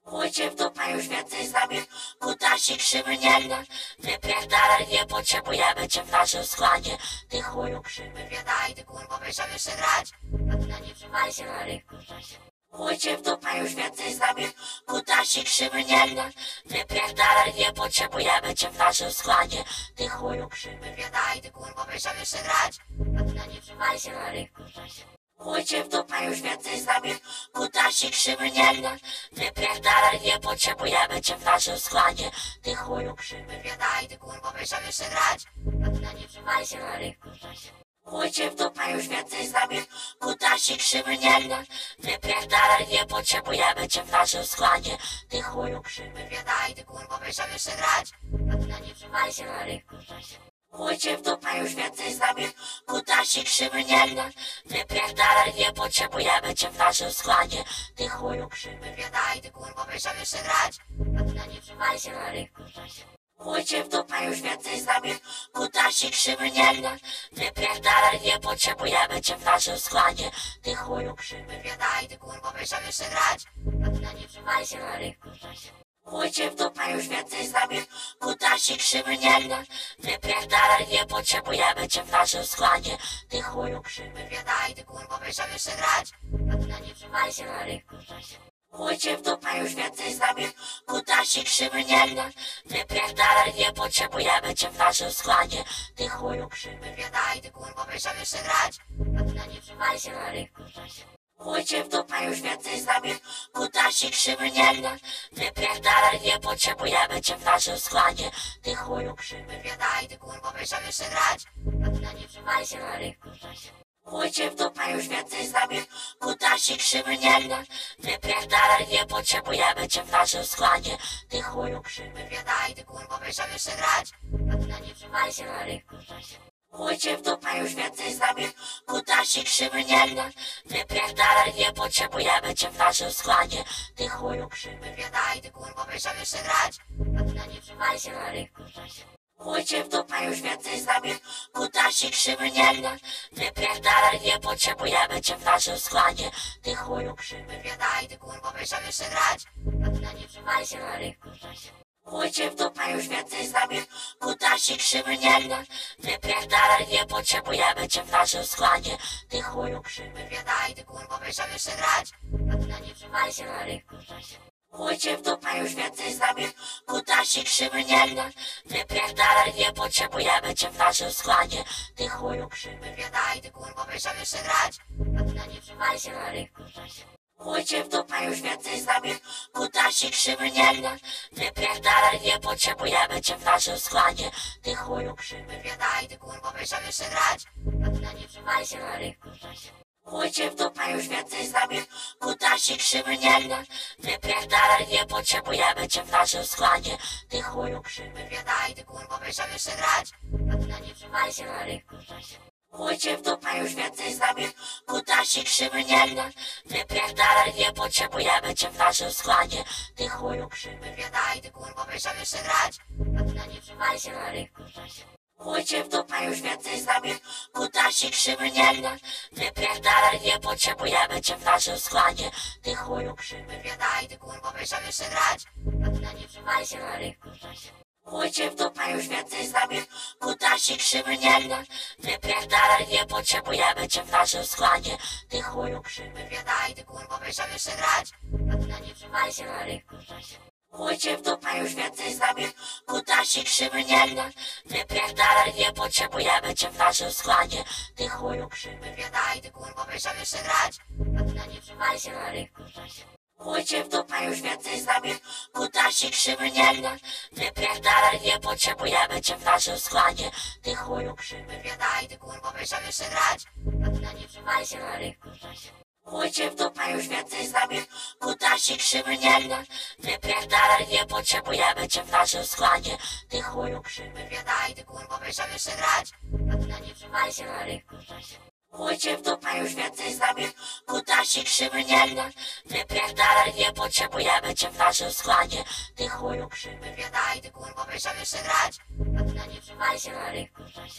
Chuj cię w dupę, już więcej z nami kutasik krzywy nie gra. Wypierdalaj, nie potrzebujemy cię w naszym składzie. Ty chuju krzywy, wiedaj, ty kurwo, będziemy jeszcze grać. A ty na nie trzymaj się na rynku. Chuj cię w dupę, już więcej z nami kutasik krzywy nie gra. Wypierdalaj, nie potrzebujemy cię w naszym składzie. Ty chuju krzywy, wiedaj, ty kurwo, będziemy jeszcze grać. A ty na nie trzymaj się na rynku. Chuj cię w dupę, już więcej z nami kutasik krzywy nie gra. Wypierdalaj, nie potrzebujemy cię w naszym składzie. Ty chuju krzywy, wiedaj, ty kurwo, będziemy jeszcze grać. A ty na nie trzymaj się na rynku. Chuj cię w dupę, już więcej z nami kutasik krzywy nie gra. Wypierdalaj, nie potrzebujemy cię w naszym składzie. Ty chuju krzywy, wiedaj, ty kurwo, będziemy jeszcze grać. A ty na nie trzymaj się na rynku. Chuj cię w dupę, już więcej z nami kutasik krzywy nie gra. Wypierdalaj, nie potrzebujemy cię w naszym składzie. Ty chuju krzywy, wiedaj, ty kurwo, będziemy jeszcze grać. A ty na nie trzymaj się na rynku. Chuj cię w dupę, już więcej z nami kutasik krzywy nie gra. Wypierdalaj, nie potrzebujemy cię w naszym składzie. Ty chuju krzywy, wiedaj, ty kurwo, będziemy jeszcze grać. A ty na nie trzymaj się na rynku. Chuj cię w dupę, już więcej z nami kutasik krzywy nie gra. Wypierdalaj, nie potrzebujemy cię w naszym składzie. Ty chuju krzywy, wiedaj, ty kurwo, będziemy jeszcze grać. A ty na nie trzymaj się na rynku. Chuj cię w dupę, już więcej z nami kutasik krzywy nie gra. Wypierdalaj, nie potrzebujemy cię w naszym składzie. Ty chuju krzywy, wiedaj, ty kurwo, będziemy jeszcze grać. A ty na nie trzymaj się na rynku. Chuj cię w dupę, już więcej z nami kutasik krzywy nie gra. Wypierdalaj, nie potrzebujemy cię w naszym składzie. Ty chuju krzywy, wiedaj, ty kurwo, będziemy jeszcze grać. A ty na nie trzymaj się na rynku. Chuj cię w dupę, już więcej z nami kutasik krzywy nie gra. Wypierdalaj, nie potrzebujemy cię w naszym składzie. Ty chuju krzywy, wiedaj, ty kurwo, będziemy jeszcze grać. A ty na nie trzymaj się na rynku. Chuj cię w dupę, już więcej z nami kutasik krzywy nie gra. Wypierdalaj, nie potrzebujemy cię w naszym składzie. Ty chuju krzywy, wiedaj, ty kurwo, będziemy jeszcze grać. A ty na nie trzymaj się na rynku. Chuj cię w dupę, już więcej z nami kutasik krzywy nie gra. Wypierdalaj, nie potrzebujemy cię w naszym składzie. Ty chuju krzywy, wiedaj, ty kurwo, będziemy jeszcze grać. A ty na nie trzymaj się na rynku. Chuj cię w dupę, już więcej z nami kutasik krzywy nie gra. Wypierdalaj, nie potrzebujemy cię w naszym składzie. Ty chuju krzywy, wiedaj, ty kurwo, będziemy jeszcze grać. A ty na nie trzymaj się na rynku. Chuj cię w dupę, już więcej z nami kutasik krzywy nie gra. Wypierdalaj, nie potrzebujemy cię w naszym składzie. Ty chuju krzywy, wiedaj, ty kurwo, będziemy jeszcze grać. A ty na nie trzymaj się na rynku. Chuj cię w dupę, już więcej z nami kutasik krzywy nie gra. Wypierdalaj, nie potrzebujemy cię w naszym składzie. Ty chuju krzywy, wiedaj, ty kurwo, będziemy jeszcze grać. A ty na nie trzymaj się na rynku. Chuj cię w dupę, już więcej z nami kutasik krzywy nie gra. Wypierdalaj, nie potrzebujemy cię w naszym składzie. Ty chuju krzywy, wiedaj, ty kurwo, będziemy jeszcze grać. A ty na nie trzymaj się na rynku. Chuj cię w dupę, już więcej z nami kutasik krzywy nie gra. Wypierdalaj, nie potrzebujemy cię w naszym składzie. Ty chuju krzywy, wiedaj, ty kurwo, będziemy jeszcze grać. A ty na nie trzymaj się na rynku. Chuj cię w dupę, już więcej z nami kutasik krzywy nie gra. Wypierdalaj, nie potrzebujemy cię w naszym składzie. Ty chuju krzywy, wiedaj, ty kurwo, będziemy jeszcze grać. A ty na nie trzymaj się na rynku. Chuj cię w dupę, już więcej z nami kutasik krzywy nie gra. Wypierdalaj, nie potrzebujemy cię w naszym składzie. Ty chuju krzywy, wiedaj, ty kurwo, będziemy jeszcze grać. A ty na nie trzymaj się na rynku. Chuj cię w dupę, już więcej z nami kutasik krzywy nie gra. Wypierdalaj, nie potrzebujemy cię w naszym składzie. Ty chuju krzywy, wiedaj, ty kurwo, będziemy jeszcze grać. A ty na nie trzymaj się na rynku. Chuj cię w dupę, już więcej z nami kutasik krzywy nie gra. Wypierdalaj, nie potrzebujemy cię w naszym składzie. Ty chuju krzywy, wiedaj, ty kurwo, będziemy jeszcze grać. A ty na nie trzymaj się na rynku. Chuj cię w dupę, już więcej z nami kutasik krzywy nie gra. Wypierdalaj, nie potrzebujemy cię w naszym składzie. Ty chuju krzywy, wiedaj, ty kurwo, będziemy jeszcze grać. A ty na nie trzymaj się na rynku. Chuj cię w dupę, już więcej z nami kutasik krzywy nie gra. Wypierdalaj, nie potrzebujemy cię w naszym składzie. Ty chuju krzywy, wiedaj, ty kurwo, będziemy jeszcze grać. A ty na nie trzymaj się na rynku.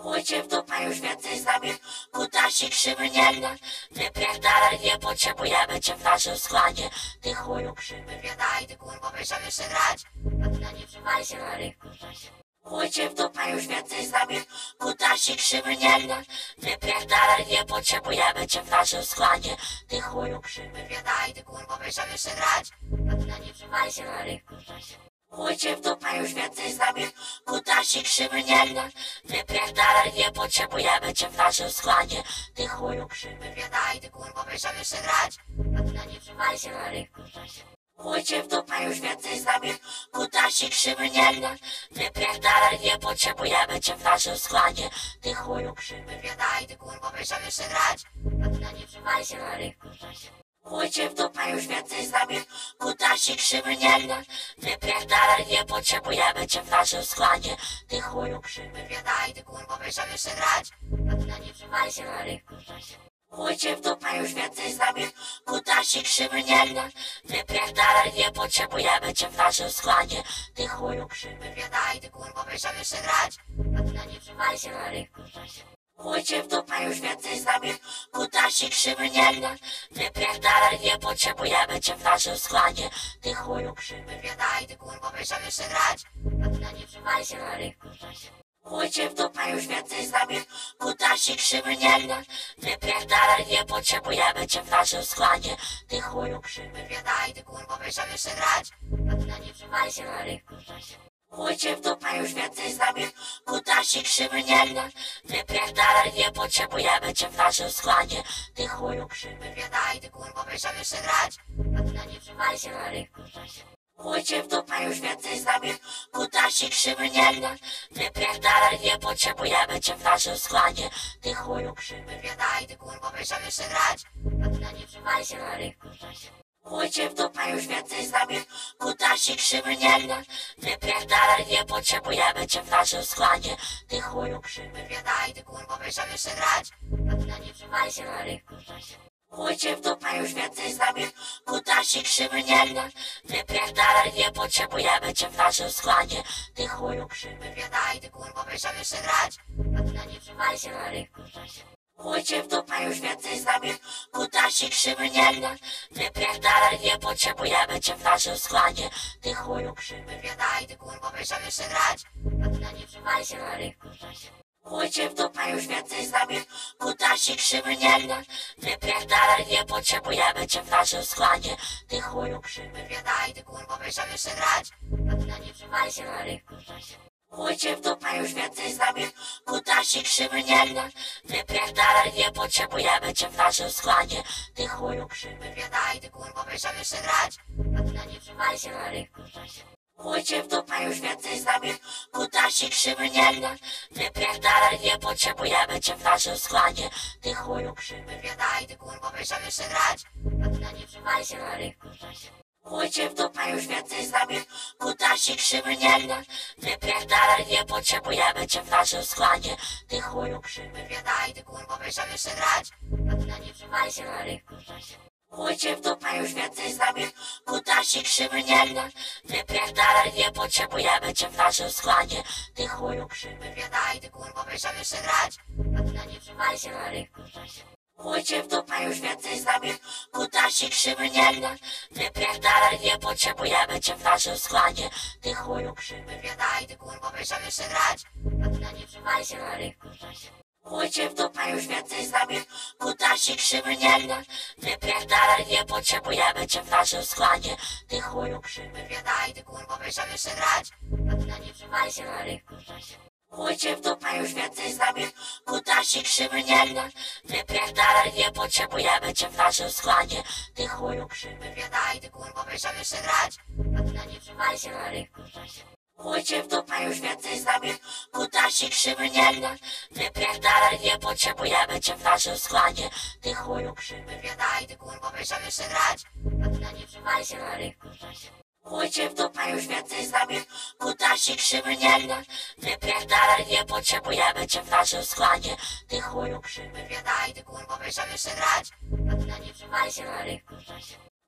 Chuj cię w dupę, już więcej z nami kutasik krzywy nie gra. Wypierdalaj, nie potrzebujemy cię w naszym składzie. Ty chuju krzywy, wiedaj, ty kurwo, będziemy jeszcze grać. A ty na nie trzymaj się na rynku. Chuj cię w dupę, już więcej z nami kutasik krzywy nie gra. Wypierdalaj, nie potrzebujemy cię w naszym składzie. Ty chuju krzywy, wiedaj, ty kurwo, będziemy jeszcze grać. A ty na nie trzymaj się na rynku. Chuj cię w dupę, już więcej z nami kutasik krzywy nie gra. Wypierdalaj, nie potrzebujemy cię w naszym składzie. Ty chuju krzywy, wiedaj, ty kurwo, będziemy jeszcze grać. A ty na nie trzymaj się na rynku. Chuj cię w dupę, już więcej z nami kutasik krzywy nie gra. Wypierdalaj, nie potrzebujemy cię w naszym składzie. Ty chuju krzywy, wiedaj, ty kurwo, będziemy jeszcze grać. A ty na nie trzymaj się na rynku. Chuj cię w dupę, już więcej z nami kutasik krzywy nie gra. Wypierdalaj, nie potrzebujemy cię w naszym składzie. Ty chuju krzywy, wiedaj, ty kurwo, będziemy jeszcze grać. A ty na nie trzymaj się na rynku. Chuj cię w dupę, już więcej z nami kutasik krzywy nie gra. Wypierdalaj, nie potrzebujemy cię w naszym składzie. Ty chuju krzywy, wiedaj, ty kurwo, będziemy jeszcze grać. A ty na nie trzymaj się na rynku. Chuj cię w dupę, już więcej z nami kutasik krzywy nie gra. Wypierdalaj, nie potrzebujemy cię w naszym składzie. Ty chuju krzywy, wiedaj, ty kurwo, będziemy jeszcze grać. A ty na nie trzymaj się na rynku. Chuj cię w dupę, już więcej z nami kutasik krzywy nie gra. Wypierdalaj, nie potrzebujemy cię w naszym składzie. Ty chuju krzywy, wiedaj, ty kurwo, będziemy jeszcze grać. A ty na nie trzymaj się na rynku. Chuj cię w dupę, już więcej z nami kutasik krzywy nie gra. Wypierdalaj, nie potrzebujemy cię w naszym składzie. Ty chuju krzywy, wiedaj, ty kurwo, będziemy jeszcze grać. A ty na nie trzymaj się na rynku. Chuj cię w dupę, już więcej z nami kutasik krzywy nie gra. Wypierdalaj, nie potrzebujemy cię w naszym składzie. Ty chuju krzywy, wiedaj, ty kurwo, będziemy jeszcze grać. A ty na nie trzymaj się na rynku. Chuj cię w dupę, już więcej z nami kutasik krzywy nie gra. Wypierdalaj, nie potrzebujemy cię w naszym składzie. Ty chuju krzywy, wiedaj, ty kurwo, będziemy jeszcze grać. A ty na nie trzymaj się na rynku. Chuj cię w dupę, już więcej z nami kutasik krzywy nie gra. Wypierdalaj, nie potrzebujemy cię w naszym składzie. Ty chuju krzywy, wiedaj, ty kurwo, będziemy jeszcze grać. A ty na nie trzymaj się na rynku. Chuj cię w dupę, już więcej z nami kutasik krzywy nie gra. Wypierdalaj, nie potrzebujemy cię w naszym składzie. Ty chuju krzywy, wiedaj, ty kurwo, będziemy jeszcze grać. A ty na nie trzymaj się na rynku. Chuj cię w dupę, już więcej z nami kutasik krzywy nie gra. Wypierdalaj, nie potrzebujemy cię w naszym składzie. Ty chuju krzywy, wiedaj, ty kurwo, będziemy jeszcze grać. A ty na nie trzymaj się na rynku. Chuj cię w dupę, już więcej z nami kutasik krzywy nie gra. Wypierdalaj, nie potrzebujemy cię w naszym składzie. Ty chuju krzywy, wiedaj, ty kurwo, będziemy jeszcze grać. A ty na nie trzymaj się na rynku. Chuj cię w dupę, już więcej z nami kutasik krzywy nie gra. Wypierdalaj, nie potrzebujemy cię w naszym składzie. Ty chuju krzywy, wiedaj, ty kurwo, będziemy jeszcze grać. A ty na nie trzymaj się na rynku. Chuj cię w dupę, już więcej z nami kutasik krzywy nie gra. Wypierdalaj, nie potrzebujemy cię w naszym składzie. Ty chuju krzywy, wiedaj, ty kurwo, będziemy jeszcze grać. A ty na nie trzymaj się na rynku. Chuj cię w dupę, już więcej z nami kutasik krzywy nie gra. Wypierdalaj, nie potrzebujemy cię w naszym składzie. Ty chuju krzywy, wiedaj, ty kurwo, będziemy jeszcze grać. A ty na nie trzymaj się na rynku. Chuj cię w dupę, już więcej z nami kutasik krzywy nie gra. Wypierdalaj, nie potrzebujemy cię w naszym składzie. Ty chuju krzywy, wiedaj, ty kurwo, będziemy jeszcze grać. A ty na nie trzymaj się na rynku. Chuj cię w dupę, już więcej z nami kutasik krzywy nie gra. Wypierdalaj, nie potrzebujemy cię w naszym składzie. Ty chuju krzywy, wiedaj, ty kurwo, będziemy jeszcze grać. A ty na nie trzymaj się na rynku. Chuj cię w dupę, już więcej z nami kutasik krzywy nie gra. Wypierdalaj, nie potrzebujemy cię w naszym składzie. Ty chuju krzywy, wiedaj, ty kurwo, będziemy jeszcze grać. A ty na nie trzymaj się na rynku. Chuj cię w dupę, już więcej z nami kutasik krzywy nie gra. Wypierdalaj, nie potrzebujemy cię w naszym składzie. Ty chuju krzywy, wiedaj, ty kurwo, będziemy jeszcze grać. A ty na nie trzymaj się na rynku. Chuj cię w dupę, już więcej z nami kutasik krzywy nie gra. Wypierdalaj, nie potrzebujemy cię w naszym składzie. Ty chuju krzywy, wiedaj, ty kurwo, będziemy jeszcze grać. A ty na nie trzymaj się na rynku.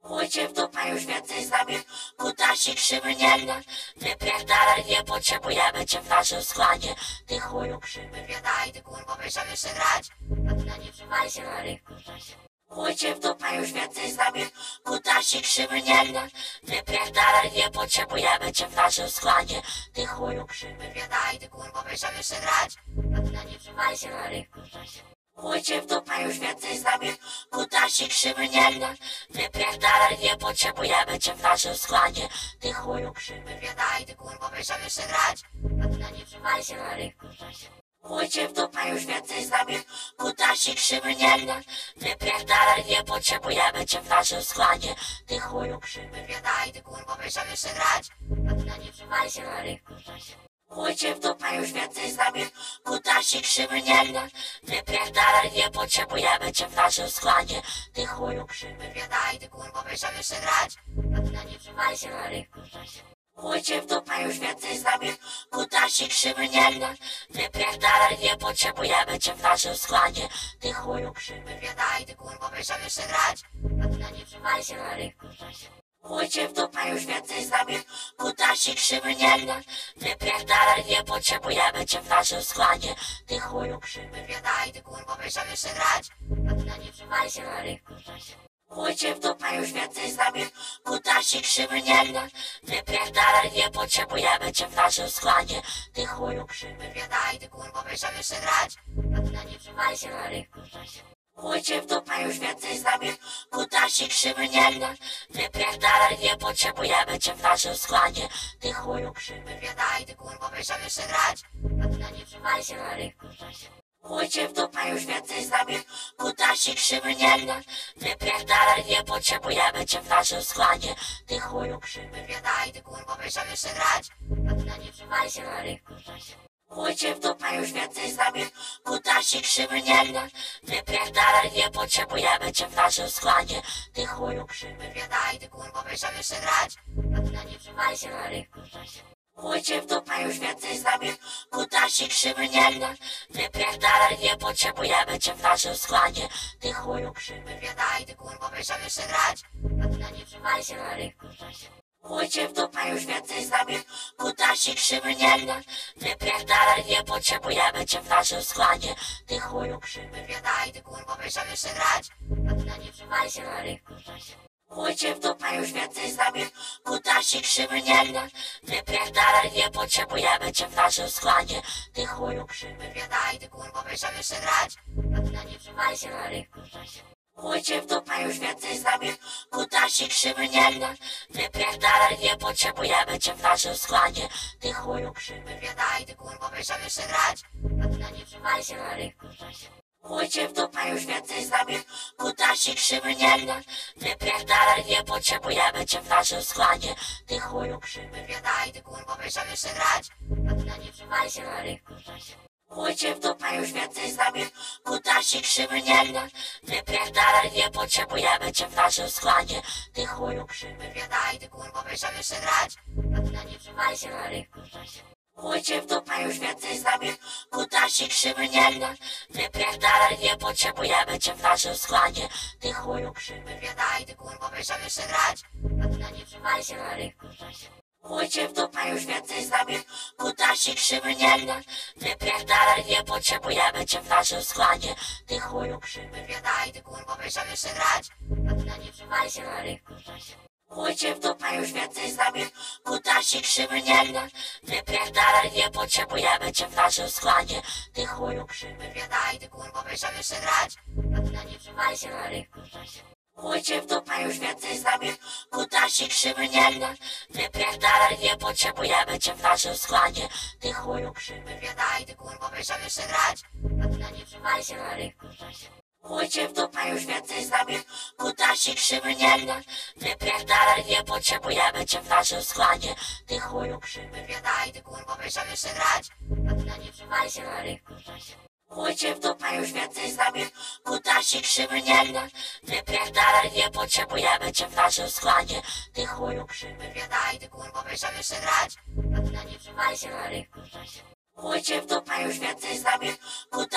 Chuj cię w dupę, już więcej z nami kutasi krzywy nie gnać. Wypierdalaj, nie potrzebujemy cię w naszym składzie. Ty chuju krzywy, wiedaj, ty kurwo, będziemy jeszcze grać. A ty na nie trzymaj się na rynku. Chuj cię w dupę, już więcej z nami kutasi krzywy nie gnać. Wypierdalaj, nie potrzebujemy cię w naszym składzie. Ty chuju krzywy, wiedaj, ty kurwo, będziemy jeszcze grać. A ty na nie trzymaj się na rynku. Chuj cię w dupę, już więcej z nami kutasi krzywy nie gnać. Wypierdalaj, nie potrzebujemy cię w naszym składzie. Ty chuju krzywy, wiedaj, ty kurwo, będziemy jeszcze grać. A ty na nie trzymaj się na rynku. Chuj cię w dupę, już więcej z nami kutasi krzywy nie gnać. Wypierdalaj, nie potrzebujemy cię w naszym składzie. Ty chuju krzywy, wiedaj, ty kurwo, będziemy jeszcze grać. A ty na nie trzymaj się na rynku. Chuj cię w dupę, już więcej z nami kutasi krzywy nie gnać. Wypierdalaj, nie potrzebujemy cię w naszym składzie. Ty chuju krzywy, wiedaj, ty kurwo, będziemy jeszcze grać. A ty na nie trzymaj się na rynku. Chuj cię w dupę, już więcej z nami kutasi krzywy nie gnać. Wypierdalaj, nie potrzebujemy cię w naszym składzie. Ty chuju krzywy, wiedaj, ty kurwo, będziemy jeszcze grać. A ty na nie trzymaj się na rynku. Chuj cię w dupę, już więcej z nami kutasi krzywy nie gnać. Wypierdalaj, nie potrzebujemy cię w naszym składzie. Ty chuju krzywy, wiedaj, ty kurwo, będziemy jeszcze grać. A ty na nie trzymaj się na rynku. Chuj cię w dupę, już więcej z nami kutasi krzywy nie gnać. Wypierdalaj, nie potrzebujemy cię w naszym składzie. Ty chuju krzywy, wiedaj, ty kurwo, będziemy jeszcze grać. A ty na nie trzymaj się na rynku. Chuj cię w dupę, już więcej z nami kutasi krzywy nie gnać. Wypierdalaj, nie potrzebujemy cię w naszym składzie. Ty chuju krzywy, wiedaj, ty kurwo, będziemy jeszcze grać. A ty na nie trzymaj się na rynku. Chuj cię w dupę, już więcej z nami kutasi krzywy nie gnać. Wypierdalaj, nie potrzebujemy cię w naszym składzie. Ty chuju krzywy, wiedaj, ty kurwo, będziemy jeszcze grać. A ty na nie trzymaj się na rynku. Chuj cię w dupę, już więcej z nami kutasi krzywy nie gnać. Wypierdalaj, nie potrzebujemy cię w naszym składzie. Ty chuju krzywy, wiedaj, ty kurwo, będziemy jeszcze grać. A ty na nie trzymaj się na rynku. Chuj cię w dupę, już więcej z nami kutasi krzywy nie gnać. Wypierdalaj, nie potrzebujemy cię w naszym składzie. Ty chuju krzywy, wiedaj, ty kurwo, będziemy jeszcze grać. A ty na nie trzymaj się na rynku. Chuj cię w dupę, już więcej z nami kutasi krzywy nie gnać. Wypierdalaj, nie potrzebujemy cię w naszym składzie. Ty chuju krzywy, wiedaj, ty kurwo, będziemy jeszcze grać. A ty na nie trzymaj się na rynku. Chuj cię w dupę, już więcej z nami kutasi krzywy nie gnać. Wypierdalaj, nie potrzebujemy cię w naszym składzie. Ty chuju krzywy, wiedaj, ty kurwo, będziemy jeszcze grać. A ty na nie trzymaj się na rynku. Chuj cię w dupę, już więcej z nami kutasi krzywy nie gnać. Wypierdalaj, nie potrzebujemy cię w naszym składzie. Ty chuju krzywy, wiedaj, ty kurwo, będziemy jeszcze grać. A ty na nie trzymaj się na rynku. Chuj cię w dupę, już więcej z nami kutasi krzywy nie gnać. Wypierdalaj, nie potrzebujemy cię w naszym składzie. Ty chuju krzywy, wiedaj, ty kurwo, będziemy jeszcze grać. A ty na nie trzymaj się na rynku. Chuj cię w dupę, już więcej z nami kutasi krzywy nie gnać. Wypierdalaj, nie potrzebujemy cię w naszym składzie. Ty chuju krzywy, wiedaj, ty kurwo, będziemy jeszcze grać. A ty na nie trzymaj się na rynku. Chuj cię w dupę, już więcej z nami kutasi krzywy nie gnać. Wypierdalaj, nie potrzebujemy cię w naszym składzie. Ty chuju krzywy, wiedaj, ty kurwo, będziemy jeszcze grać. A ty na nie trzymaj się na rynku. Chuj cię w dupę, już więcej z nami kutasi krzywy nie gnać. Wypierdalaj, nie potrzebujemy cię w naszym składzie. Ty chuju krzywy, wiedaj, ty kurwo, będziemy jeszcze grać. A ty na nie trzymaj się na rynku. Chuj cię w dupę, już więcej z nami kutasi krzywy nie gnać. Wypierdalaj, nie potrzebujemy cię w naszym składzie. Ty chuju krzywy, wiedaj, ty kurwo, będziemy jeszcze grać. A ty na nie trzymaj się na rynku. Chuj cię w dupę, już więcej z nami kutasi krzywy nie gnać. Wypierdalaj, nie potrzebujemy cię w naszym składzie. Ty chuju krzywy, wiedaj, ty kurwo, będziemy jeszcze grać. A ty na nie trzymaj się na rynku. Chuj cię w dupę, już więcej z nami kutasi krzywy nie gnać. Wypierdalaj, nie potrzebujemy cię w naszym składzie. Ty chuju krzywy, wiedaj, ty kurwo, będziemy jeszcze grać. A ty na nie trzymaj się na rynku. Chuj cię w dupę, już więcej z nami kutasi krzywy nie gnać. Wypierdalaj, nie potrzebujemy cię w naszym składzie. Ty chuju krzywy, wiedaj, ty kurwo, będziemy jeszcze grać. A ty na nie trzymaj się na rynku. Chuj cię w dupę, już więcej z nami kutasi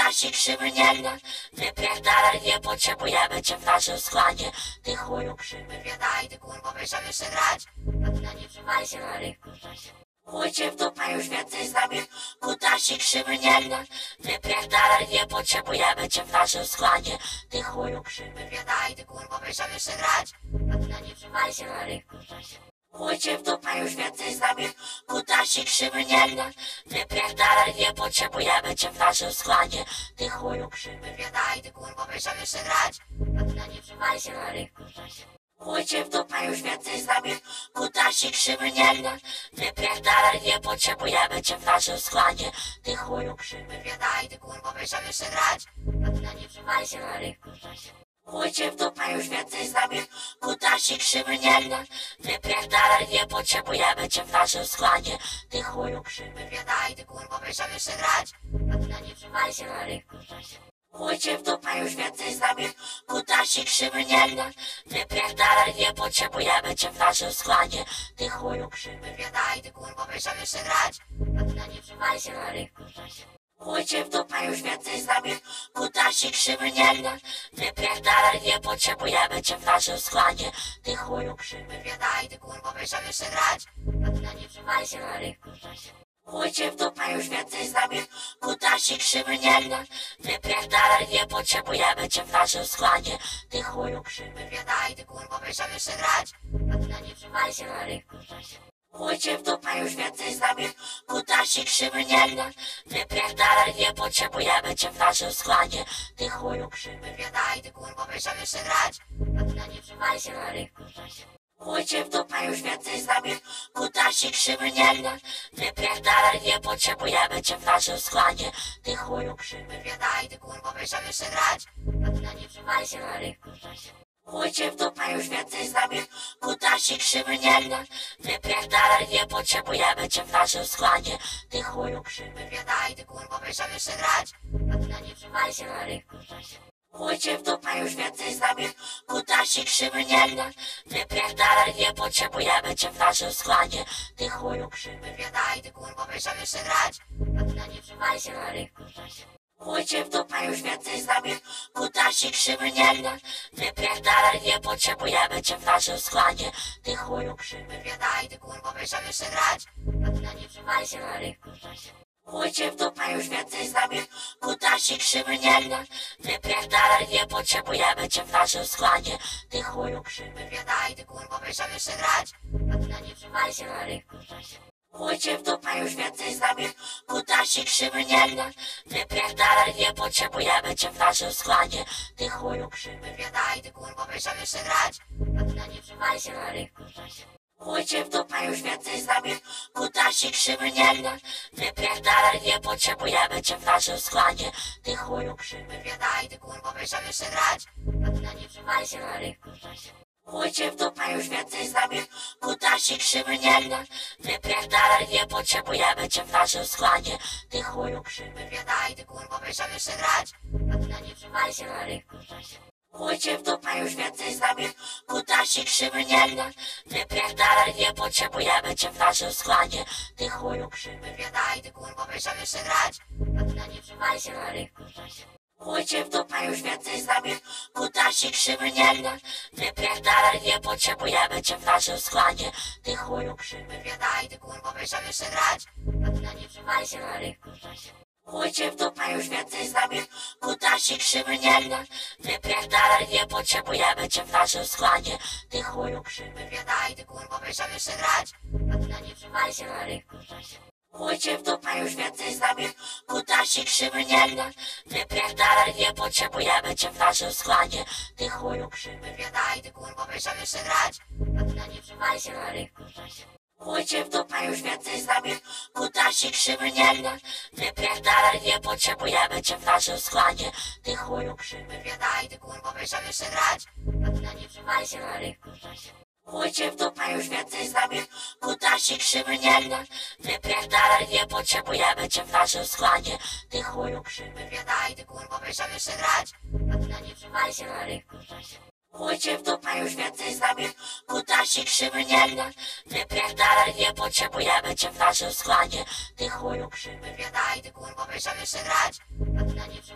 Kutasik krzywy nie lgnę. Wypierdalaj, nie potrzebujemy cię w naszym składzie. Ty chuju krzywy, wiedaj, ty kurwo, będziemy jeszcze grać. A ty na nie trzymaj się na rynku. Chuj cię w dupę, już więcej z nami. Kutasik krzywy nie lgnę. Wypierdalaj, nie potrzebujemy cię w naszym składzie. Ty chuju krzywy, wiedaj, ty kurwo, będziemy jeszcze grać. A ty na nie trzymaj się na rynku. Chuj cię w dupę, już więcej z nami. Kutasik krzywy nie lgnę. Wypierdalaj, nie potrzebujemy cię w naszym składzie. Ty chuju krzywy, wiedaj, ty kurwo, będziemy jeszcze grać. A ty na nie trzymaj się na rynku. Chuj cię w dupę, już więcej z nami. Kutasik krzywy nie lgnę. Wypierdalaj, nie potrzebujemy cię w naszym składzie. Ty chuju krzywy, wiedaj, ty kurwo, będziemy jeszcze grać. A ty na nie trzymaj się na rynku. Chuj cię w dupę, już więcej z nami. Kutasik krzywy nie lgnę. Wypierdalaj, nie potrzebujemy cię w naszym składzie. Ty chuju krzywy, wiedaj, ty kurwo, będziemy jeszcze grać. A ty na nie trzymaj się na rynku. Chuj cię w dupę, już więcej z nami. Kutasik krzywy nie lgnę. Wypierdalaj, nie potrzebujemy cię w naszym składzie. Ty chuju krzywy, wiedaj, ty kurwo, będziemy jeszcze grać. A ty na nie trzymaj się na rynku. Chuj cię w dupę, już więcej z nami. Kutasik krzywy nie lgnę. Wypierdalaj, nie potrzebujemy cię w naszym składzie. Ty chuju krzywy, wiedaj, ty kurwo, będziemy jeszcze grać. A ty na nie trzymaj się na rynku. Chuj cię w dupę, już więcej z nami. Kutasik krzywy nie lgnę. Wypierdalaj, nie potrzebujemy cię w naszym składzie. Ty chuju krzywy, wiedaj, ty kurwo, będziemy jeszcze grać. A ty na nie trzymaj się na rynku. Chuj cię w dupę, już więcej z nami. Kutasik krzywy nie lgnę. Wypierdalaj, nie potrzebujemy cię w naszym składzie. Ty chuju krzywy, wiedaj, ty kurwo, będziemy jeszcze grać. A ty na nie trzymaj się na rynku. Chuj cię w dupę, już więcej z nami. Kutasik krzywy nie lgnę. Wypierdalaj, nie potrzebujemy cię w naszym składzie. Ty chuju krzywy, wiedaj, ty kurwo, będziemy jeszcze grać. A ty na nie trzymaj się na rynku. Chuj cię w dupę, już więcej z nami. Kutasik krzywy nie lgnę. Wypierdalaj, nie potrzebujemy cię w naszym składzie. Ty chuju krzywy, wiedaj, ty kurwo, będziemy jeszcze grać. A ty na nie trzymaj się na rynku. Chuj cię w dupę, już więcej z nami. Kutasik krzywy nie lgnę. Wypierdalaj, nie potrzebujemy cię w naszym składzie. Ty chuju krzywy, wiedaj, ty kurwo, będziemy jeszcze grać. A ty na nie trzymaj się na rynku. Chuj cię w dupę, już więcej z nami. Kutasik krzywy nie lgnę. Wypierdalaj, nie potrzebujemy cię w naszym składzie. Ty chuju krzywy, wiedaj, ty kurwo, będziemy jeszcze grać. A ty na nie trzymaj się na rynku. Chuj cię w dupę, już więcej z nami. Kutasik krzywy nie lgnę. Wypierdalaj, nie potrzebujemy cię w naszym składzie. Ty chuju krzywy, wiedaj, ty kurwo, będziemy jeszcze grać. A ty na nie trzymaj się na rynku. Chuj cię w dupę, już więcej z nami. Kutasik krzywy nie lgnę. Wypierdalaj, nie potrzebujemy cię w naszym składzie. Ty chuju krzywy, wiedaj, ty kurwo, będziemy jeszcze grać. A ty na nie trzymaj się na rynku. Chuj cię w dupę, już więcej z nami. Kutasik krzywy nie lgnę. Wypierdalaj, nie potrzebujemy cię w naszym składzie. Ty chuju krzywy, wiedaj, ty kurwo, będziemy jeszcze grać. A ty na nie trzymaj się na rynku. Chuj cię w dupę, już więcej z nami. Kutasik krzywy nie lgnę. Wypierdalaj, nie potrzebujemy cię w naszym składzie. Ty chuju krzywy, wiedaj, ty kurwo, będziemy jeszcze grać. A ty na nie trzymaj się na rynku. Chuj cię w dupę, już więcej z nami. Kutasik krzywy nie lgnę. Wypierdalaj, nie potrzebujemy cię w naszym składzie. Ty chuju krzywy, wiedaj, ty kurwo, będziemy jeszcze grać. A ty na nie trzymaj się na rynku. Chuj cię w dupę, już więcej z nami. Kutasik krzywy nie lgnę. Wypierdalaj, nie potrzebujemy cię w naszym składzie. Ty chuju krzywy, wiedaj, ty kurwo, będziemy jeszcze grać. A ty na nie trzymaj się na rynku. Chuj cię w dupę, już więcej z nami. Kutasik krzywy nie lgnę. Wypierdalaj, nie potrzebujemy cię w naszym składzie. Ty chuju krzywy, wiedaj, ty kurwo, będziemy jeszcze grać. A ty na nie trzymaj się na rynku. Chuj cię w dupę, już więcej z nami. Kutasik krzywy nie lgnę. Wypierdalaj, nie potrzebujemy cię w naszym składzie. Ty chuju krzywy, wiedaj, ty kurwo, będziemy jeszcze grać. A ty na nie trzymaj się na rynku. Chuj cię w dupę, już więcej z nami. Kutasik krzywy nie lgnę. Wypierdalaj, nie potrzebujemy cię w naszym składzie. Ty chuju krzywy, wiedaj, ty kurwo, będziemy jeszcze grać. A ty na nie trzymaj się na rynku. Chuj cię w dupę, już więcej z nami. Kutasik krzywy nie lgnę. Wypierdalaj, nie potrzebujemy cię w naszym składzie. Ty chuju krzywy, wiedaj, ty kurwo, będziemy jeszcze grać. A ty na nie trzymaj się na rynku. Chuj cię w dupę, już więcej z nami. Kutasik krzywy nie lgnę. Wypierdalaj, nie potrzebujemy cię w naszym składzie. Ty chuju krzywy, wiedaj, ty kurwo, będziemy jeszcze grać. A ty na nie trzymaj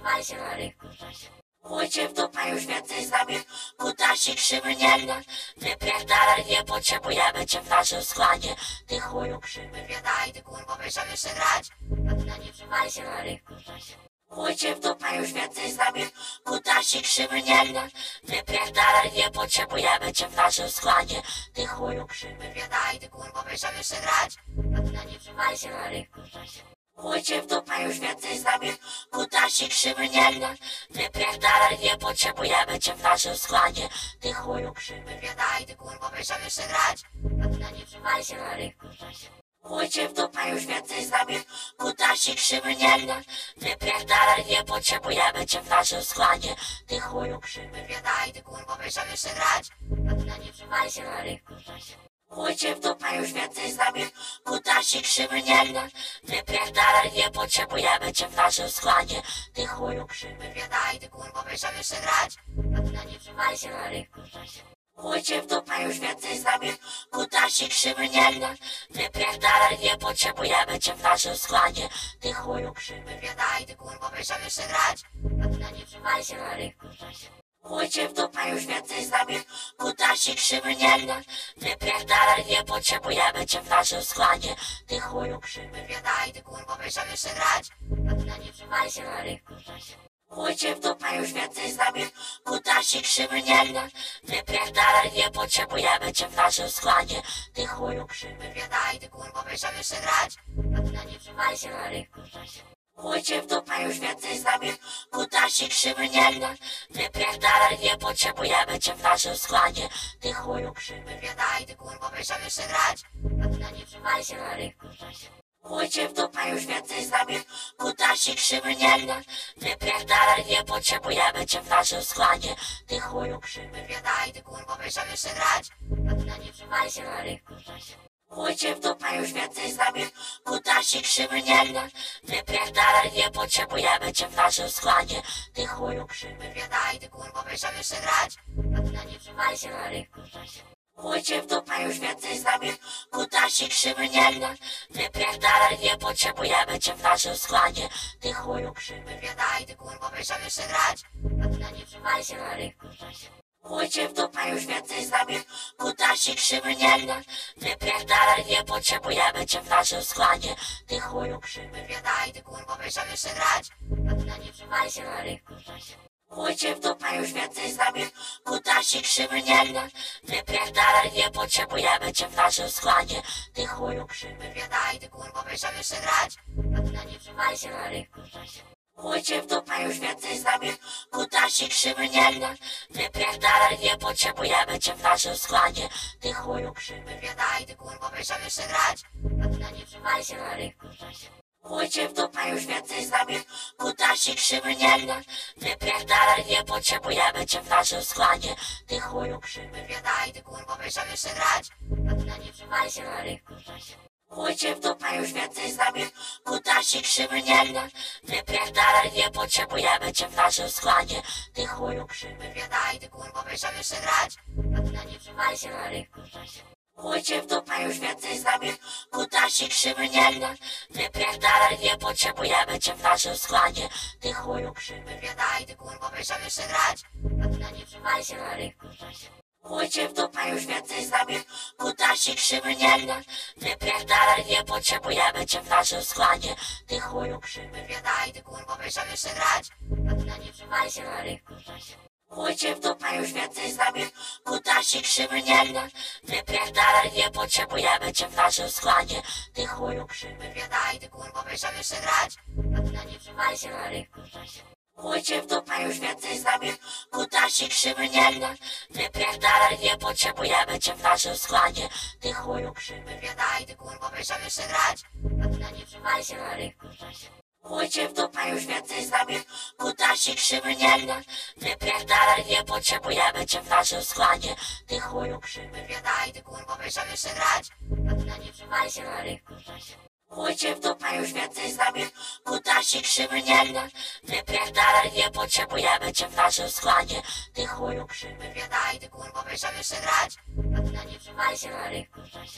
trzymaj się na rynku. Chuj cię w dupę, już więcej z nami kutasik krzywy nie gnę. Wypierdalaj, nie potrzebujemy cię w naszym składzie. Ty chuju krzywy, wiedaj, ty kurwo, będziemy jeszcze grać. A ty na nie trzymaj się na rynku. Chuj cię w dupę, już więcej z nami kutasik krzywy nie gnę. Wypierdalaj, nie potrzebujemy cię w naszym składzie. Ty chuju krzywy, wiedaj, ty kurwo, będziemy jeszcze grać. A ty na nie trzymaj się na rynku. Chuj cię w dupę, już więcej z nami kutasik krzywy nie gnę. Wypierdalaj, nie potrzebujemy cię w naszym składzie. Ty chuju krzywy, wiedaj, ty kurwo, będziemy jeszcze grać. A ty na nie trzymaj się na rynku. Chuj cię w dupę, już więcej z nami kutasik krzywy nie gnę. Wypierdalaj, nie potrzebujemy cię w naszym składzie. Ty chuju krzywy, wiedaj, ty kurwo, będziemy jeszcze grać. A ty na nie trzymaj się na rynku. Chuj cię w dupę, już więcej z nami kutasik krzywy nie gnę. Wypierdalaj, nie potrzebujemy cię w naszym składzie. Ty chuju krzywy, wiedaj, ty kurwo, będziemy jeszcze grać. A ty na nie trzymaj się na rynku. Chuj cię w dupę, już więcej z nami kutasik krzywy nie gnę. Wypierdalaj, nie potrzebujemy cię w naszym składzie. Ty chuju krzywy, wiedaj, ty kurwo, będziemy jeszcze grać. A ty na nie trzymaj się na rynku. Chuj cię w dupę, już więcej z nami kutasik krzywy nie gnę. Wypierdalaj, nie potrzebujemy cię w naszym składzie. Ty chuju krzywy, wiedaj, ty kurwo, będziemy jeszcze grać. A ty na nie trzymaj się na rynku. Chuj cię w dupę, już więcej z nami kutasik krzywy nie gnę. Wypierdalaj, nie potrzebujemy cię w naszym składzie. Ty chuju krzywy, wiedaj, ty kurwo, będziemy jeszcze grać. A ty na nie trzymaj się na rynku. Chuj cię w dupę, już więcej z nami kutasik krzywy nie gnę. Wypierdalaj, nie potrzebujemy cię w naszym składzie. Ty chuju krzywy, wiedaj, ty kurwo, będziemy jeszcze grać. A ty na nie trzymaj się na rynku. Chuj cię w dupę, już więcej z nami kutasik krzywy nie gnę. Wypierdalaj, nie potrzebujemy cię w naszym składzie. Ty chuju krzywy, wiedaj, ty kurwo, będziemy jeszcze grać. A ty na nie trzymaj się na rynku. Chuj cię w dupę, już więcej z nami kutasik krzywy nie gnę. Wypierdalaj, nie potrzebujemy cię w naszym składzie. Ty chuju krzywy, wiedaj, ty kurwo, będziemy jeszcze grać. A ty na nie trzymaj się na rynku. Chuj cię w dupę, już więcej z nami kutasik krzywy nie gnę. Wypierdalaj, nie potrzebujemy cię w naszym składzie. Ty chuju krzywy, wiedaj, ty kurwo, będziemy jeszcze grać. A ty na nie trzymaj się na rynku. Chuj cię w dupę, już więcej z nami kutasik krzywy nie gnę. Wypierdalaj, nie potrzebujemy cię w naszym składzie. Ty chuju krzywy, wiedaj, ty kurwo, będziemy jeszcze grać. A ty na nie trzymaj się na rynku. Chuj cię w dupę, już więcej z nami kutasik krzywy nie gnę. Wypierdalaj, nie potrzebujemy cię w naszym składzie. Ty chuju krzywy, wiedaj, ty kurwo, będziemy jeszcze grać. A ty na nie trzymaj się na rynku. Chuj cię w dupę, już więcej z nami kutasik krzywy nie gnę. Wypierdalaj, nie potrzebujemy cię w naszym składzie. Ty chuju krzywy, wiedaj, ty kurwo, będziemy jeszcze grać. A ty na nie trzymaj się na rynku. Chuj cię w dupę, już więcej z nami kutasik krzywy nie gnę. Wypierdalaj, nie potrzebujemy cię w naszym składzie. Ty chuju krzywy, wiedaj, ty kurwo, będziemy jeszcze grać. A ty na nie trzymaj się na rynku. Chuj cię w dupę, już więcej z nami kutasik krzywy nie gnę. Wypierdalaj, nie potrzebujemy cię w naszym składzie. Ty chuju krzywy, wiedaj, ty kurwo, będziemy jeszcze grać. A ty na nie trzymaj się na rynku. Chuj cię w dupę, już więcej z nami kutasik krzywy nie gnę. Wypierdalaj, nie potrzebujemy cię w naszym składzie. Ty chuju krzywy, wiedaj, ty kurwo, będziemy jeszcze grać. A ty na nie trzymaj się na rynku. Chuj cię w dupę, już więcej z nami kutasik krzywy nie gnę. Wypierdalaj, nie potrzebujemy cię w naszym składzie. Ty chuju krzywy, wiedaj, ty kurwo, będziemy jeszcze grać. A ty na nie trzymaj się na rynku. Chuj cię w dupę, już więcej z nami kutasik krzywy nie gnę. Wypierdalaj, nie potrzebujemy cię w naszym składzie. Ty chuju krzywy, wiedaj, ty kurwo, będziemy jeszcze grać. A ty na nie trzymaj się na rynku. Chuj cię w dupę, już więcej z nami kutasik krzywy nie gnę. Wypierdalaj, nie potrzebujemy cię w naszym składzie. Ty chuju krzywy, wiedaj, ty kurwo, będziemy jeszcze grać. A ty na nie trzymaj się na rynku. Chuj cię w dupę, już więcej z nami kutasik krzywy nie gnę. Wypierdalaj, nie potrzebujemy cię w naszym składzie. Ty chuju krzywy, wiedaj, ty kurwo, będziemy jeszcze grać. A ty na nie trzymaj się na rynku. Chuj cię w dupę, już więcej z nami kutasik krzywy nie gnę. Wypierdalaj, nie potrzebujemy cię w naszym składzie. Ty chuju krzywy, wiedaj, ty kurwo, będziemy jeszcze grać. A ty na nie trzymaj się na rynku.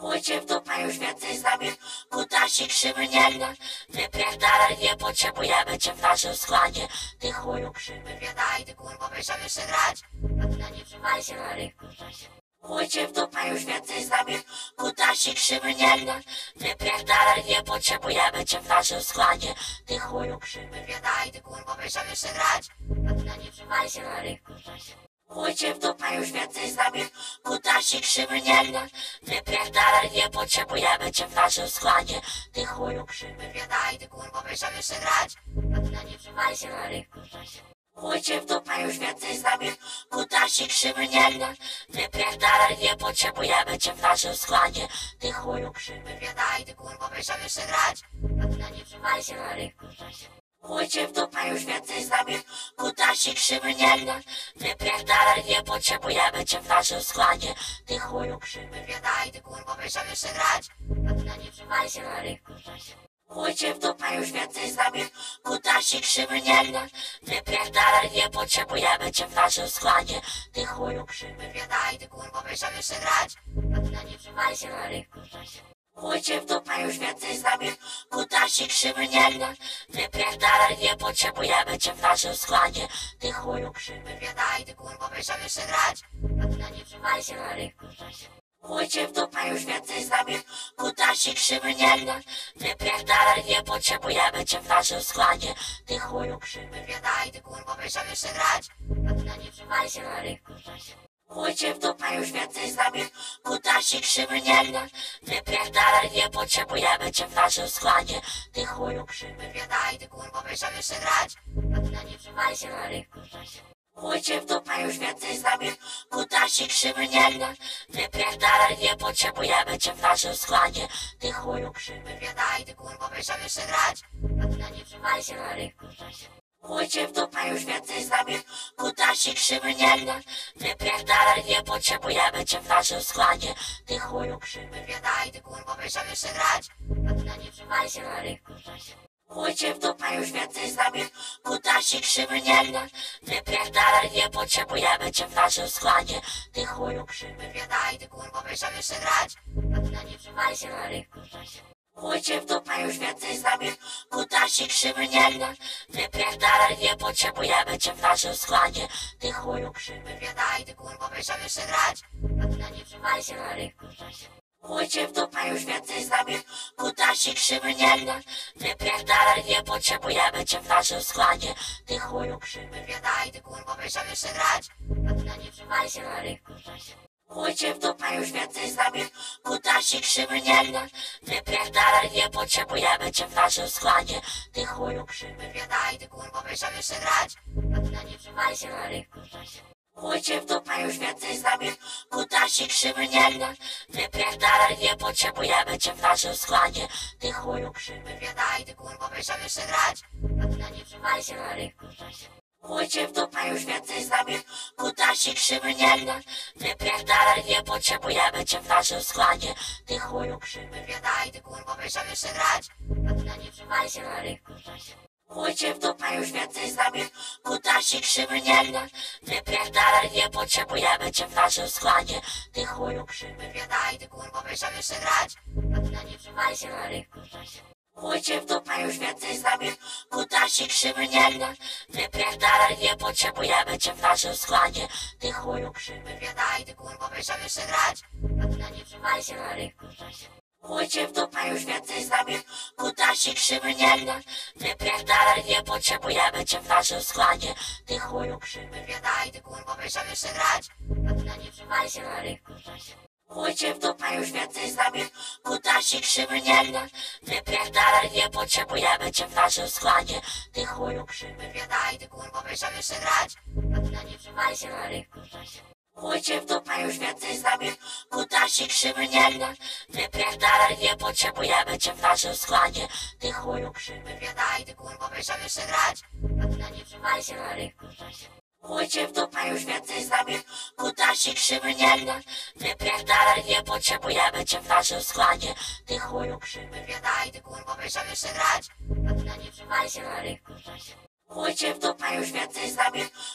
Chuj cię w dupę, już więcej z nami kutasik krzywy nie gra. Wypierdalaj, nie potrzebujemy cię w naszym składzie. Ty chuju krzywy, wiedaj, ty kurwo, będziemy jeszcze grać. A ty na nie trzymaj się na rynku. Chuj cię w dupę, już więcej z nami kutasik krzywy nie gra. Wypierdalaj, nie potrzebujemy cię w naszym składzie. Ty chuju krzywy, wiedaj, ty kurwo, będziemy jeszcze grać. A ty na nie trzymaj się na rynku. Chuj cię w dupę, już więcej z nami kutasik krzywy nie gra. Wypierdalaj, nie potrzebujemy cię w naszym składzie. Ty chuju krzywy, wiedaj, ty kurwo, będziemy jeszcze grać. A ty na nie trzymaj się na rynku. Chuj cię w dupę, już więcej z nami kutasik krzywy nie gra. Wypierdalaj, nie potrzebujemy cię w naszym składzie. Ty chuju krzywy, wiedaj, ty kurwo, będziemy jeszcze grać. A ty na nie trzymaj się na rynku. Chuj cię w dupę, już więcej z nami kutasik krzywy nie gra. Wypierdalaj, nie potrzebujemy cię w naszym składzie. Ty chuju krzywy, wiedaj, ty kurwo, będziemy jeszcze grać. A ty na nie trzymaj się na rynku. Chuj cię w dupę, już więcej z nami kutasik krzywy nie gra. Wypierdalaj, nie potrzebujemy cię w naszym składzie. Ty chuju krzywy, wiedaj, ty kurwo, będziemy jeszcze grać. A ty na nie trzymaj się na rynku. Chuj cię w dupę, już więcej z nami kutasik krzywy nie gra. Wypierdalaj, nie potrzebujemy cię w naszym składzie. Ty chuju krzywy, wiedaj, ty kurwo, będziemy jeszcze grać. A ty na nie trzymaj się na rynku. Chuj cię w dupę, już więcej z nami kutasik krzywy nie gra. Wypierdalaj, nie potrzebujemy cię w naszym składzie. Ty chuju krzywy, wiedaj, ty kurwo, będziemy jeszcze grać. A ty na nie trzymaj się na rynku. Chuj cię w dupę, już więcej z nami kutasik krzywy nie gra. Wypierdalaj, nie potrzebujemy cię w naszym składzie. Ty chuju krzywy, wiedaj, ty kurwo, będziemy jeszcze grać. A ty na nie trzymaj się na rynku. Chuj cię w dupę, już więcej z nami kutasik krzywy nie gra. Wypierdalaj, nie potrzebujemy cię w naszym składzie. Ty chuju krzywy, wiedaj, ty kurwo, będziemy jeszcze grać. A ty na nie trzymaj się na rynku. Chuj cię w dupę, już więcej z nami kutasik krzywy nie gra. Wypierdalaj, nie potrzebujemy cię w naszym składzie. Ty chuju krzywy, wiedaj, ty kurwo, będziemy jeszcze grać. A ty na nie trzymaj się na rynku. Chuj cię w dupę, już więcej z nami kutasik krzywy nie gra. Wypierdalaj, nie potrzebujemy cię w naszym składzie. Ty chuju krzywy, wiedaj, ty kurwo, będziemy jeszcze grać. A ty na nie trzymaj się na rynku. Chuj cię w dupę, już więcej z nami kutasik krzywy nie gra. Wypierdalaj, nie potrzebujemy cię w naszym składzie. Ty chuju krzywy, wiedaj, ty kurwo, będziemy jeszcze grać. A ty na nie trzymaj się na rynku. Chuj cię w dupę, już więcej z nami kutasik krzywy nie gra. Wypierdalaj, nie potrzebujemy cię w naszym składzie. Ty chuju krzywy, wiedaj, ty kurwo, będziemy jeszcze grać. A ty na nie trzymaj się na rynku. Chuj cię w dupę, już więcej z nami kutasik krzywy nie gra. Wypierdalaj, nie potrzebujemy cię w naszym składzie. Ty chuju krzywy, wiedaj, ty kurwo, będziemy jeszcze grać. A ty na nie trzymaj się na rynku. Chuj cię w dupę, już więcej z nami kutasik krzywy nie gra. Wypierdalaj, nie potrzebujemy cię w naszym składzie. Ty chuju krzywy, wiedaj, ty kurwo, będziemy jeszcze grać. A ty na nie trzymaj się na rynku. Chuj cię w dupę, już więcej z nami kutasik krzywy nie gra. Wypierdalaj, nie potrzebujemy cię w naszym składzie. Ty chuju krzywy, wiedaj, ty kurwo, będziemy jeszcze grać. A ty na nie trzymaj się na rynku. Chuj cię w dupę, już więcej z nami kutasik krzywy nie gra. Wypierdalaj, nie potrzebujemy cię w naszym składzie. Ty chuju krzywy, wiedaj, ty kurwo, będziemy jeszcze grać. A ty na nie trzymaj się na rynku. Chuj cię w dupę, już więcej z nami kutasik krzywy nie gra. Wypierdalaj, nie potrzebujemy cię w naszym składzie. Ty chuju krzywy, wiedaj, ty kurwo, będziemy jeszcze grać. A ty na nie trzymaj się na rynku. Chuj cię w dupę, już więcej z nami kutasik krzywy nie gra. Wypierdalaj, nie potrzebujemy cię w naszym składzie. Ty chuju krzywy, wiedaj, ty kurwo, będziemy jeszcze grać. A ty na nie trzymaj się na rynku. Chuj cię w dupę, już więcej z nami kutasik krzywy nie gra. Wypierdalaj, nie potrzebujemy cię w naszym składzie. Ty chuju krzywy, wiedaj, ty kurwo, będziemy jeszcze grać. A ty na nie trzymaj się na rynku. Chuj cię w dupę, już więcej z nami kutasik krzywy nie gra. Wypierdalaj, nie potrzebujemy cię w naszym składzie. Ty chuju krzywy, wiedaj, ty kurwo, będziemy jeszcze grać. A ty na nie trzymaj się na rynku. Chuj cię w dupę, już więcej z nami kutasik krzywy nie gra. Wypierdalaj, nie potrzebujemy cię w naszym składzie. Ty chuju krzywy, wiedaj, ty kurwo, będziemy jeszcze grać. A ty na nie trzymaj się na rynku. Chuj cię w dupę, już więcej z nami kutasik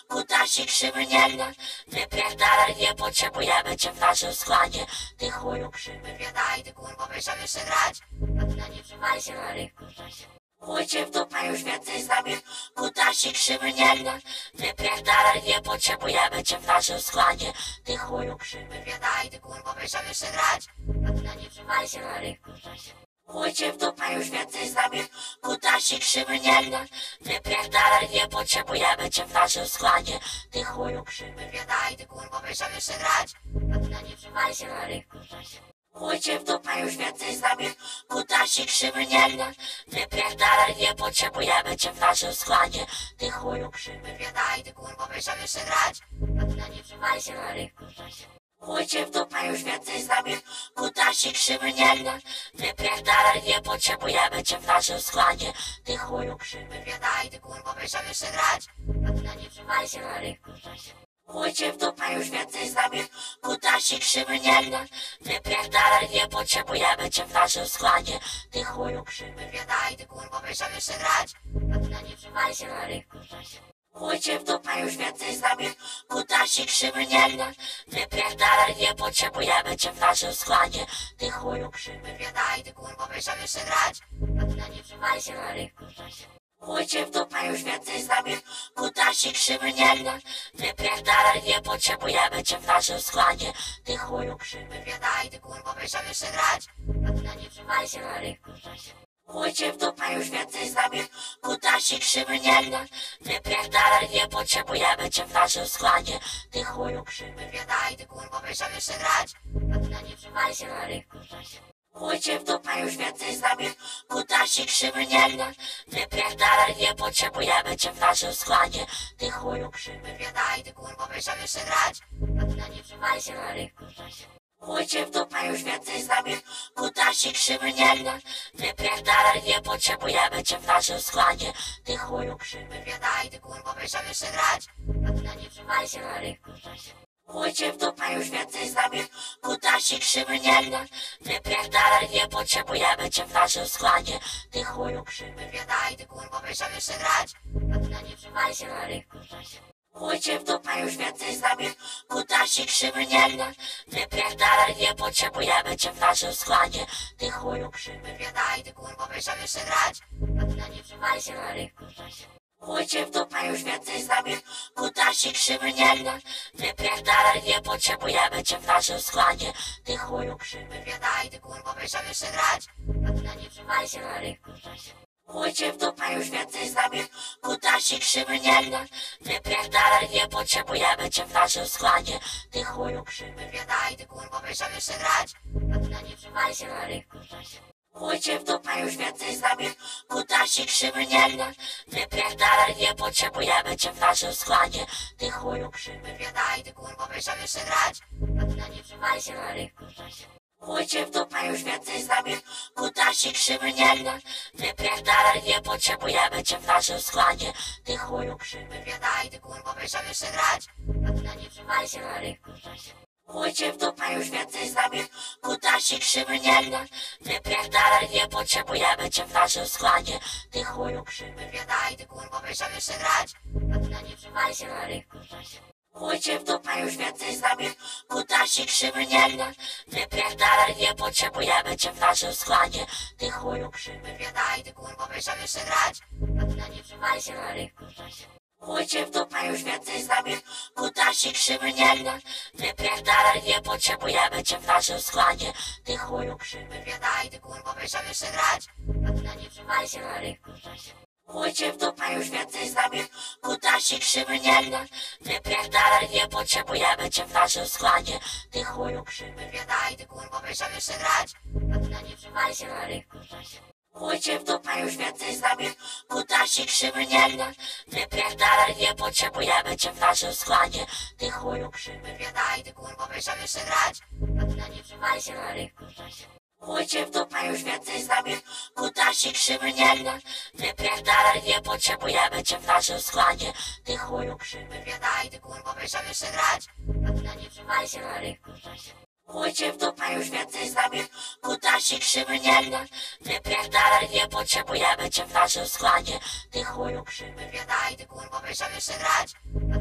kutasi krzywy nie, wypierdalaj, nie potrzebujemy cię w naszym składzie. Ty chuju krzywy, wiedaj, ty kurwo, będziemy jeszcze grać. A ty na nie trzymaj się na rynku. Chuj cię w dupę, już więcej z nami kutasi krzywy nie, wypierdalaj, nie potrzebujemy cię w naszym składzie. Ty chuju krzywy, wiedaj, ty kurwo, będziemy jeszcze grać. A ty na nie trzymaj się na rynku. Chuj cię w dupę, już więcej z nami kutasi krzywy nie, wypierdalaj, nie potrzebujemy cię w naszym składzie. Ty chuju krzywy, wiedaj, ty kurwo, będziemy jeszcze grać. A ty na nie trzymaj się na rynku. Chuj cię w dupę, już więcej z nami kutasi krzywy nie, wypierdalaj, nie potrzebujemy cię w naszym składzie. Ty chuju krzywy, wiedaj, ty kurwo, będziemy jeszcze grać. A ty na nie trzymaj się na rynku. Chuj cię w dupę, już więcej z nami kutasi krzywy nie, wypierdalaj, nie potrzebujemy cię w naszym składzie. Ty chuju krzywy, wiedaj, ty kurwo, będziemy jeszcze grać. A ty na nie trzymaj się na rynku. Chuj cię w dupę, już więcej z nami kutasi krzywy nie, wypierdalaj, nie potrzebujemy cię w naszym składzie. Ty chuju krzywy, wiedaj, ty kurwo, będziemy jeszcze grać. A ty na nie trzymaj się na rynku. Chuj cię w dupę, już więcej z nami kutasi krzywy nie, wypierdalaj, nie potrzebujemy cię w naszym składzie. Ty chuju krzywy, wiedaj, ty kurwo, będziemy jeszcze grać. A ty na nie trzymaj się na rynku. Chuj cię w dupę, już więcej z nami kutasi krzywy nie, wypierdalaj, nie potrzebujemy cię w naszym składzie. Ty chuju krzywy, wiedaj, ty kurwo, będziemy jeszcze grać. A ty na nie trzymaj się na rynku. Chuj cię w dupę, już więcej z nami kutasi krzywy nie, wypierdalaj, nie potrzebujemy cię w naszym składzie. Ty chuju krzywy, wiedaj, ty kurwo, będziemy jeszcze grać. A ty na nie trzymaj się na rynku. Chuj cię w dupę, już więcej z nami kutasi krzywy nie, wypierdalaj, nie potrzebujemy cię w naszym składzie. Ty chuju krzywy, wiedaj, ty kurwo, będziemy jeszcze grać. A ty na nie trzymaj się na rynku. Chuj cię w dupę, już więcej z nami kutasi krzywy nie, wypierdalaj, nie potrzebujemy cię w naszym składzie. Ty chuju krzywy, wiedaj, ty kurwo, będziemy jeszcze grać. A ty na nie trzymaj się na rynku. Chuj cię w dupę, już więcej z nami kutasi krzywy nie, wypierdalaj, nie potrzebujemy cię w naszym składzie. Ty chuju krzywy, wiedaj, ty kurwo, będziemy jeszcze grać. A ty na nie trzymaj się na rynku. Chuj cię w dupę, już więcej z nami kutasi krzywy nie, wypierdalaj, nie potrzebujemy cię w naszym składzie. Ty chuju krzywy, wiedaj, ty kurwo, będziemy jeszcze grać. A ty na nie trzymaj się na rynku. Chuj cię w dupę, już więcej z nami kutasi krzywy nie, wypierdalaj, nie potrzebujemy cię w naszym składzie. Ty chuju krzywy, wiedaj, ty kurwo, będziemy jeszcze grać. A ty na nie trzymaj się na rynku. Chuj cię w dupę, już więcej z nami kutasi krzywy nie, wypierdalaj, nie potrzebujemy cię w naszym składzie. Ty chuju krzywy, wiedaj, ty kurwo, będziemy jeszcze grać. A ty na nie trzymaj się na rynku. Chuj cię w dupę, już więcej z nami kutasi krzywy nie, wypierdalaj, nie potrzebujemy cię w naszym składzie. Ty chuju krzywy, wiedaj, ty kurwo, będziemy jeszcze grać. A ty na nie trzymaj się na rynku. Chuj cię w dupę, już więcej z nami kutasi krzywy nie, wypierdalaj, nie potrzebujemy cię w naszym składzie. Ty chuju krzywy, wiedaj, ty kurwo, będziemy jeszcze grać. A ty na nie trzymaj się na rynku. Chuj cię w dupę, już więcej z nami kutasi krzywy nie, wypierdalaj, nie potrzebujemy cię w naszym składzie. Ty chuju krzywy, wiedaj, ty kurwo, będziemy jeszcze grać. A ty na nie trzymaj się na rynku. Chuj cię w dupę, już więcej z nami kutasi krzywy nie, wypierdalaj, nie potrzebujemy cię w naszym składzie. Ty chuju krzywy, wiedaj, ty kurwo, będziemy jeszcze grać. A ty na nie trzymaj się na rynku. Chuj cię w dupę, już więcej z nami kutasi krzywy nie, wypierdalaj, nie potrzebujemy cię w naszym składzie. Ty chuju krzywy, wiedaj, ty kurwo, będziemy jeszcze grać. A ty na nie trzymaj się na rynku. Chuj cię w dupę, już więcej z nami kutasi krzywy nie, wypierdalaj, nie potrzebujemy cię w naszym składzie. Ty chuju krzywy, wiedaj, ty kurwo, będziemy jeszcze grać. A ty na nie trzymaj się na rynku. Chuj cię w dupę, już więcej z nami kutasi krzywy nie, wypierdalaj, nie potrzebujemy cię w naszym składzie. Ty chuju krzywy, wiedaj, ty kurwo, będziemy jeszcze grać. A ty na nie trzymaj się na rynku. Chuj cię w dupę, już więcej z nami kutasi krzywy nie, wypierdalaj, nie potrzebujemy cię w naszym składzie. Ty chuju krzywy, wiedaj, ty kurwo, będziemy jeszcze grać. A ty na nie trzymaj się na rynku. Chuj cię w dupę, już więcej z nami kutasi krzywy nie, wypierdalaj, nie potrzebujemy cię w naszym składzie. Ty chuju krzywy, wiedaj, ty kurwo, będziemy jeszcze grać. A ty na nie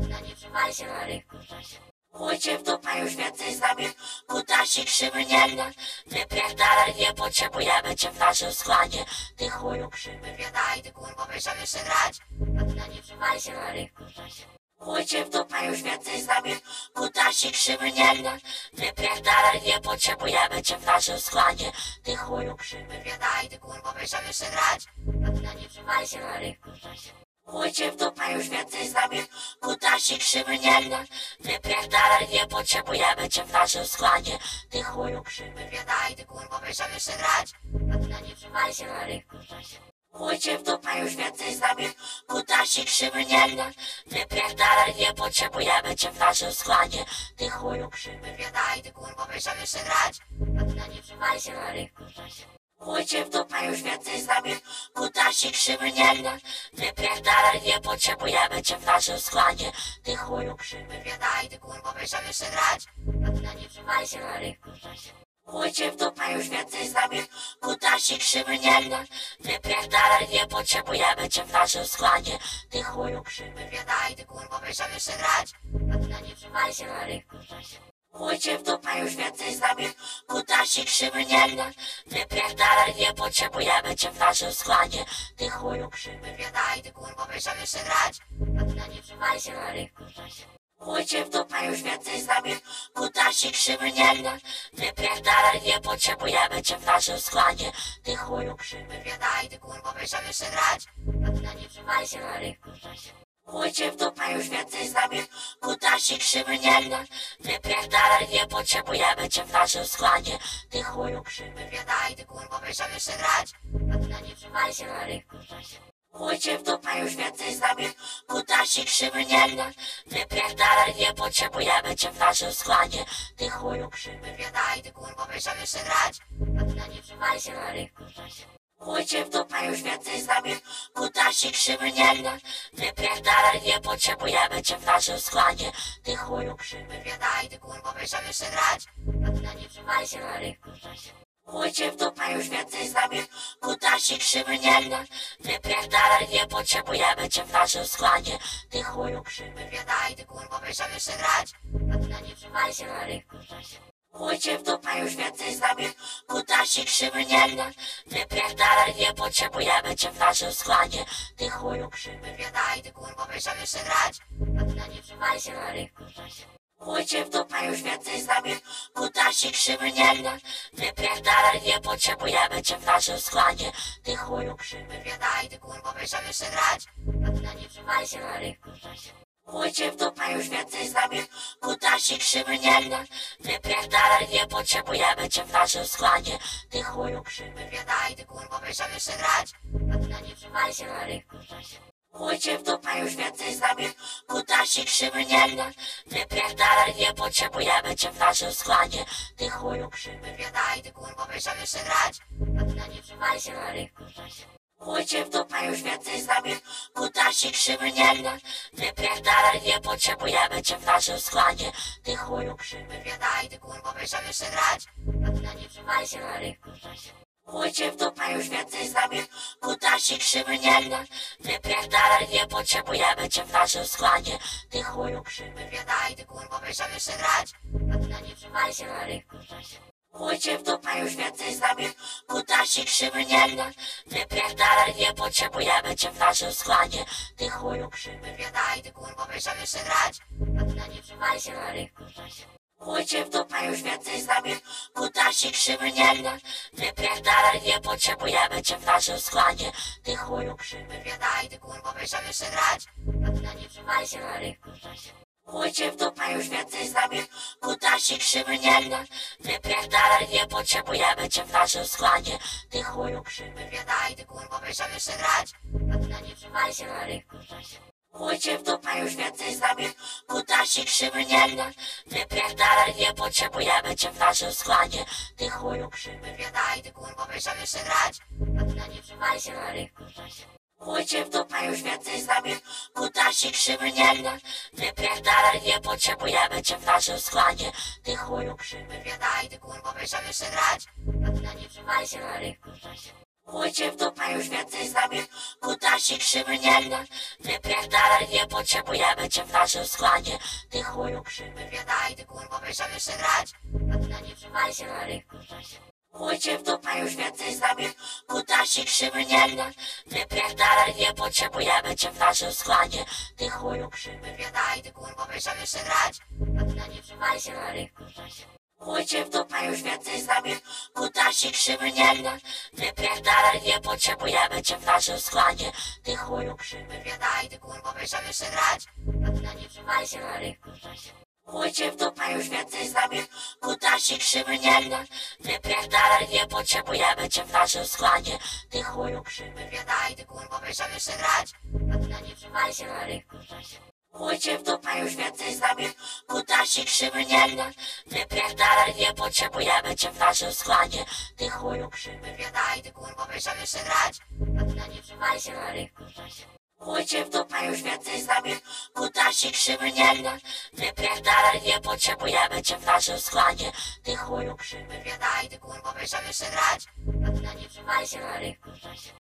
trzymaj się na rynku. Chuj cię w dupę, już więcej z nami kutasi krzywy nie gra. Wypierdalaj, nie potrzebujemy cię w naszym składzie. Ty chuju krzywy, wiedaj, ty kurwo, będziemy jeszcze grać. A ty na nie trzymaj się na rynku. Chuj cię w dupę, już więcej z nami kutasi krzywy nie gra. Wypierdalaj, nie potrzebujemy cię w naszym składzie. Ty chuju krzywy, wiedaj, ty kurwo, będziemy jeszcze grać. A ty na nie trzymaj się na rynku. Chuj cię w dupę, już więcej z nami kutasi krzywy nie gra. Wypierdalaj, nie potrzebujemy cię w naszym składzie. Ty chuju krzywy, wiedaj, ty kurwo, będziemy jeszcze grać. A ty na nie trzymaj się na rynku. Chuj cię w dupę, już więcej z nami kutasi krzywy nie gra. Wypierdalaj, nie potrzebujemy cię w naszym składzie. Ty chuju krzywy, wiedaj, ty kurwo, będziemy jeszcze grać. A ty na nie trzymaj się na rynku. Chuj cię w dupę, już więcej z nami kutasi krzywy nie gra. Wypierdalaj, nie potrzebujemy cię w naszym składzie. Ty chuju krzywy, wiedaj, ty kurwo, będziemy jeszcze grać. A ty na nie trzymaj się na rynku. Chuj cię w dupę, już więcej z nami kutasi krzywy nie gra. Wypierdalaj, nie potrzebujemy cię w naszym składzie. Ty chuju krzywy, wiedaj, ty kurwo, będziemy jeszcze grać. A ty na nie trzymaj się na rynku. Chuj cię w dupę, już więcej z nami kutasi krzywy nie gra. Wypierdalaj, nie potrzebujemy cię w naszym składzie. Ty chuju krzywy, wiedaj, ty kurwo, będziemy jeszcze grać. A ty na nie trzymaj się na rynku. Chuj cię w dupę, już więcej z nami kutasi krzywy nie gra. Wypierdalaj, nie potrzebujemy cię w naszym składzie. Ty chuju krzywy, wiedaj, ty kurwo, będziemy jeszcze grać. A ty na nie trzymaj się na rynku. Chuj cię w dupę, już więcej z nami kutasi krzywy nie gra. Wypierdalaj, nie potrzebujemy cię w naszym składzie. Ty chuju krzywy, wiedaj, ty kurwo, będziemy jeszcze grać. A ty na nie trzymaj się na rynku. Chuj cię w dupę, już więcej z nami kutasi krzywy nie gra. Wypierdalaj, nie potrzebujemy cię w naszym składzie. Ty chuju krzywy, wiedaj, ty kurwo, będziemy jeszcze grać. A ty na nie trzymaj się na rynku. Chuj cię w dupę, już więcej z nami kutasi krzywy nie gra. Wypierdalaj, nie potrzebujemy cię w naszym składzie. Ty chuju krzywy, wiedaj, ty kurwo, będziemy jeszcze grać. A ty na nie trzymaj się na rynku. Chuj cię w dupę, już więcej z nami kutasi krzywy nie gra. Wypierdalaj, nie potrzebujemy cię w naszym składzie. Ty chuju krzywy, wiedaj, ty kurwo, będziemy jeszcze grać. A ty na nie trzymaj się na rynku. Chuj cię w dupę, już więcej z nami kutasi krzywy nie gra. Wypierdalaj, nie potrzebujemy cię w naszym składzie. Ty chuju krzywy, wiedaj, ty kurwo, będziemy jeszcze grać. A ty na nie trzymaj się na rynku. Chuj cię w dupę, już więcej z nami kutasi krzywy nie gra. Wypierdalaj, nie potrzebujemy cię w naszym składzie. Ty chuju krzywy, wiedaj, ty kurwo, będziemy jeszcze grać. A ty na nie trzymaj się na rynku. Chuj cię w dupę, już więcej z nami kutasi krzywy nie gra. Wypierdalaj, nie potrzebujemy cię w naszym składzie. Ty chuju krzywy, wiedaj, ty kurwo, będziemy jeszcze grać. A ty na nie trzymaj się na rynku. Chuj cię w dupę, już więcej z nami kutasi krzywy nie gra. Wypierdalaj, nie potrzebujemy cię w naszym składzie. Ty chuju krzywy, wiedaj, ty kurwo, będziemy jeszcze grać. A ty na nie trzymaj się na rynku. Chuj cię w dupę, już więcej z nami kutasi krzywy nie gra. Wypierdalaj, nie potrzebujemy cię w naszym składzie. Ty chuju krzywy, wiedaj, ty kurwo, będziemy jeszcze grać. A ty na nie trzymaj się na rynku. Chuj cię w dupę, już więcej z nami kutasi krzywy nie gra. Wypierdalaj, nie potrzebujemy cię w naszym składzie. Ty chuju krzywy, wiedaj, ty kurwo, będziemy jeszcze grać. A ty na nie trzymaj się na rynku. Chuj cię w dupę, już więcej z nami kutasi krzywy nie gra. Wypierdalaj, nie potrzebujemy cię w naszym składzie. Ty chuju krzywy, wiedaj, ty kurwo, będziemy jeszcze grać. A ty na nie trzymaj się na rynku. Chuj cię w dupę, już więcej z nami kutasi krzywy nie gra. Wypierdalaj, nie potrzebujemy cię w naszym składzie. Ty chuju krzywy, wiedaj, ty kurwo, będziemy jeszcze grać. A ty na nie trzymaj się na rynku. Chuj cię w dupę, już więcej z nami kutasi krzywy nie gra. Wypierdalaj, nie potrzebujemy cię w naszym składzie. Ty chuju krzywy, wiedaj, ty kurwo, będziemy jeszcze grać. A ty na nie trzymaj się na rynku. Chuj cię w dupę, już więcej z nami kutasi krzywy nie gra. Wypierdalaj, nie potrzebujemy cię w naszym składzie. Ty chuju krzywy, wiedaj, ty kurwo, będziemy jeszcze grać. A ty na nie trzymaj się na rynku. Chuj cię w dupę, już więcej z nami kutasi krzywy nie gra. Wypierdalaj, nie potrzebujemy cię w naszym składzie. Ty chuju krzywy, wiedaj, ty kurwo, będziemy jeszcze grać. A ty na nie trzymaj się na rynku. Chujcie w dupę, już więcej z nami kutasi krzywy nie gnać. Wypierdalaj, nie potrzebujemy cię w naszym składzie. Ty chuju krzywy, wiedaj, ty kurwo, będziemy jeszcze grać. A ty na nie trzymaj się na rynku. Chujcie w dupę, już więcej z nami kutasi krzywy nie gnać. Wypierdalaj, nie potrzebujemy cię w naszym składzie. Ty chuju krzywy, wiedaj, ty kurwo, będziemy jeszcze grać. A ty na nie trzymaj się na rynku. Chujcie w dupę, już więcej z nami kutasi krzywy nie gnać. Wypierdalaj, nie potrzebujemy cię w naszym składzie. Ty chuju krzywy, wiedaj, ty kurwo, będziemy jeszcze grać. A ty na nie trzymaj się na rynku. Chujcie w dupę, już więcej z nami kutasi krzywy nie gnać. Wypierdalaj, nie potrzebujemy cię w naszym składzie. Ty chuju krzywy, wiedaj, ty kurwo, będziemy jeszcze grać. A ty na nie trzymaj się na rynku. Chujcie w dupę, już więcej z nami kutasi krzywy nie gnać. Wypierdalaj, nie potrzebujemy cię w naszym składzie. Ty chuju krzywy, wiedaj, ty kurwo, będziemy jeszcze grać. A ty na nie trzymaj się na rynku. Chujcie w dupę, już więcej z nami kutasi krzywy nie gnać. Wypierdalaj, nie potrzebujemy cię w naszym składzie. Ty chuju krzywy, wiedaj, ty kurwo, będziemy jeszcze grać. A ty na nie trzymaj się na rynku.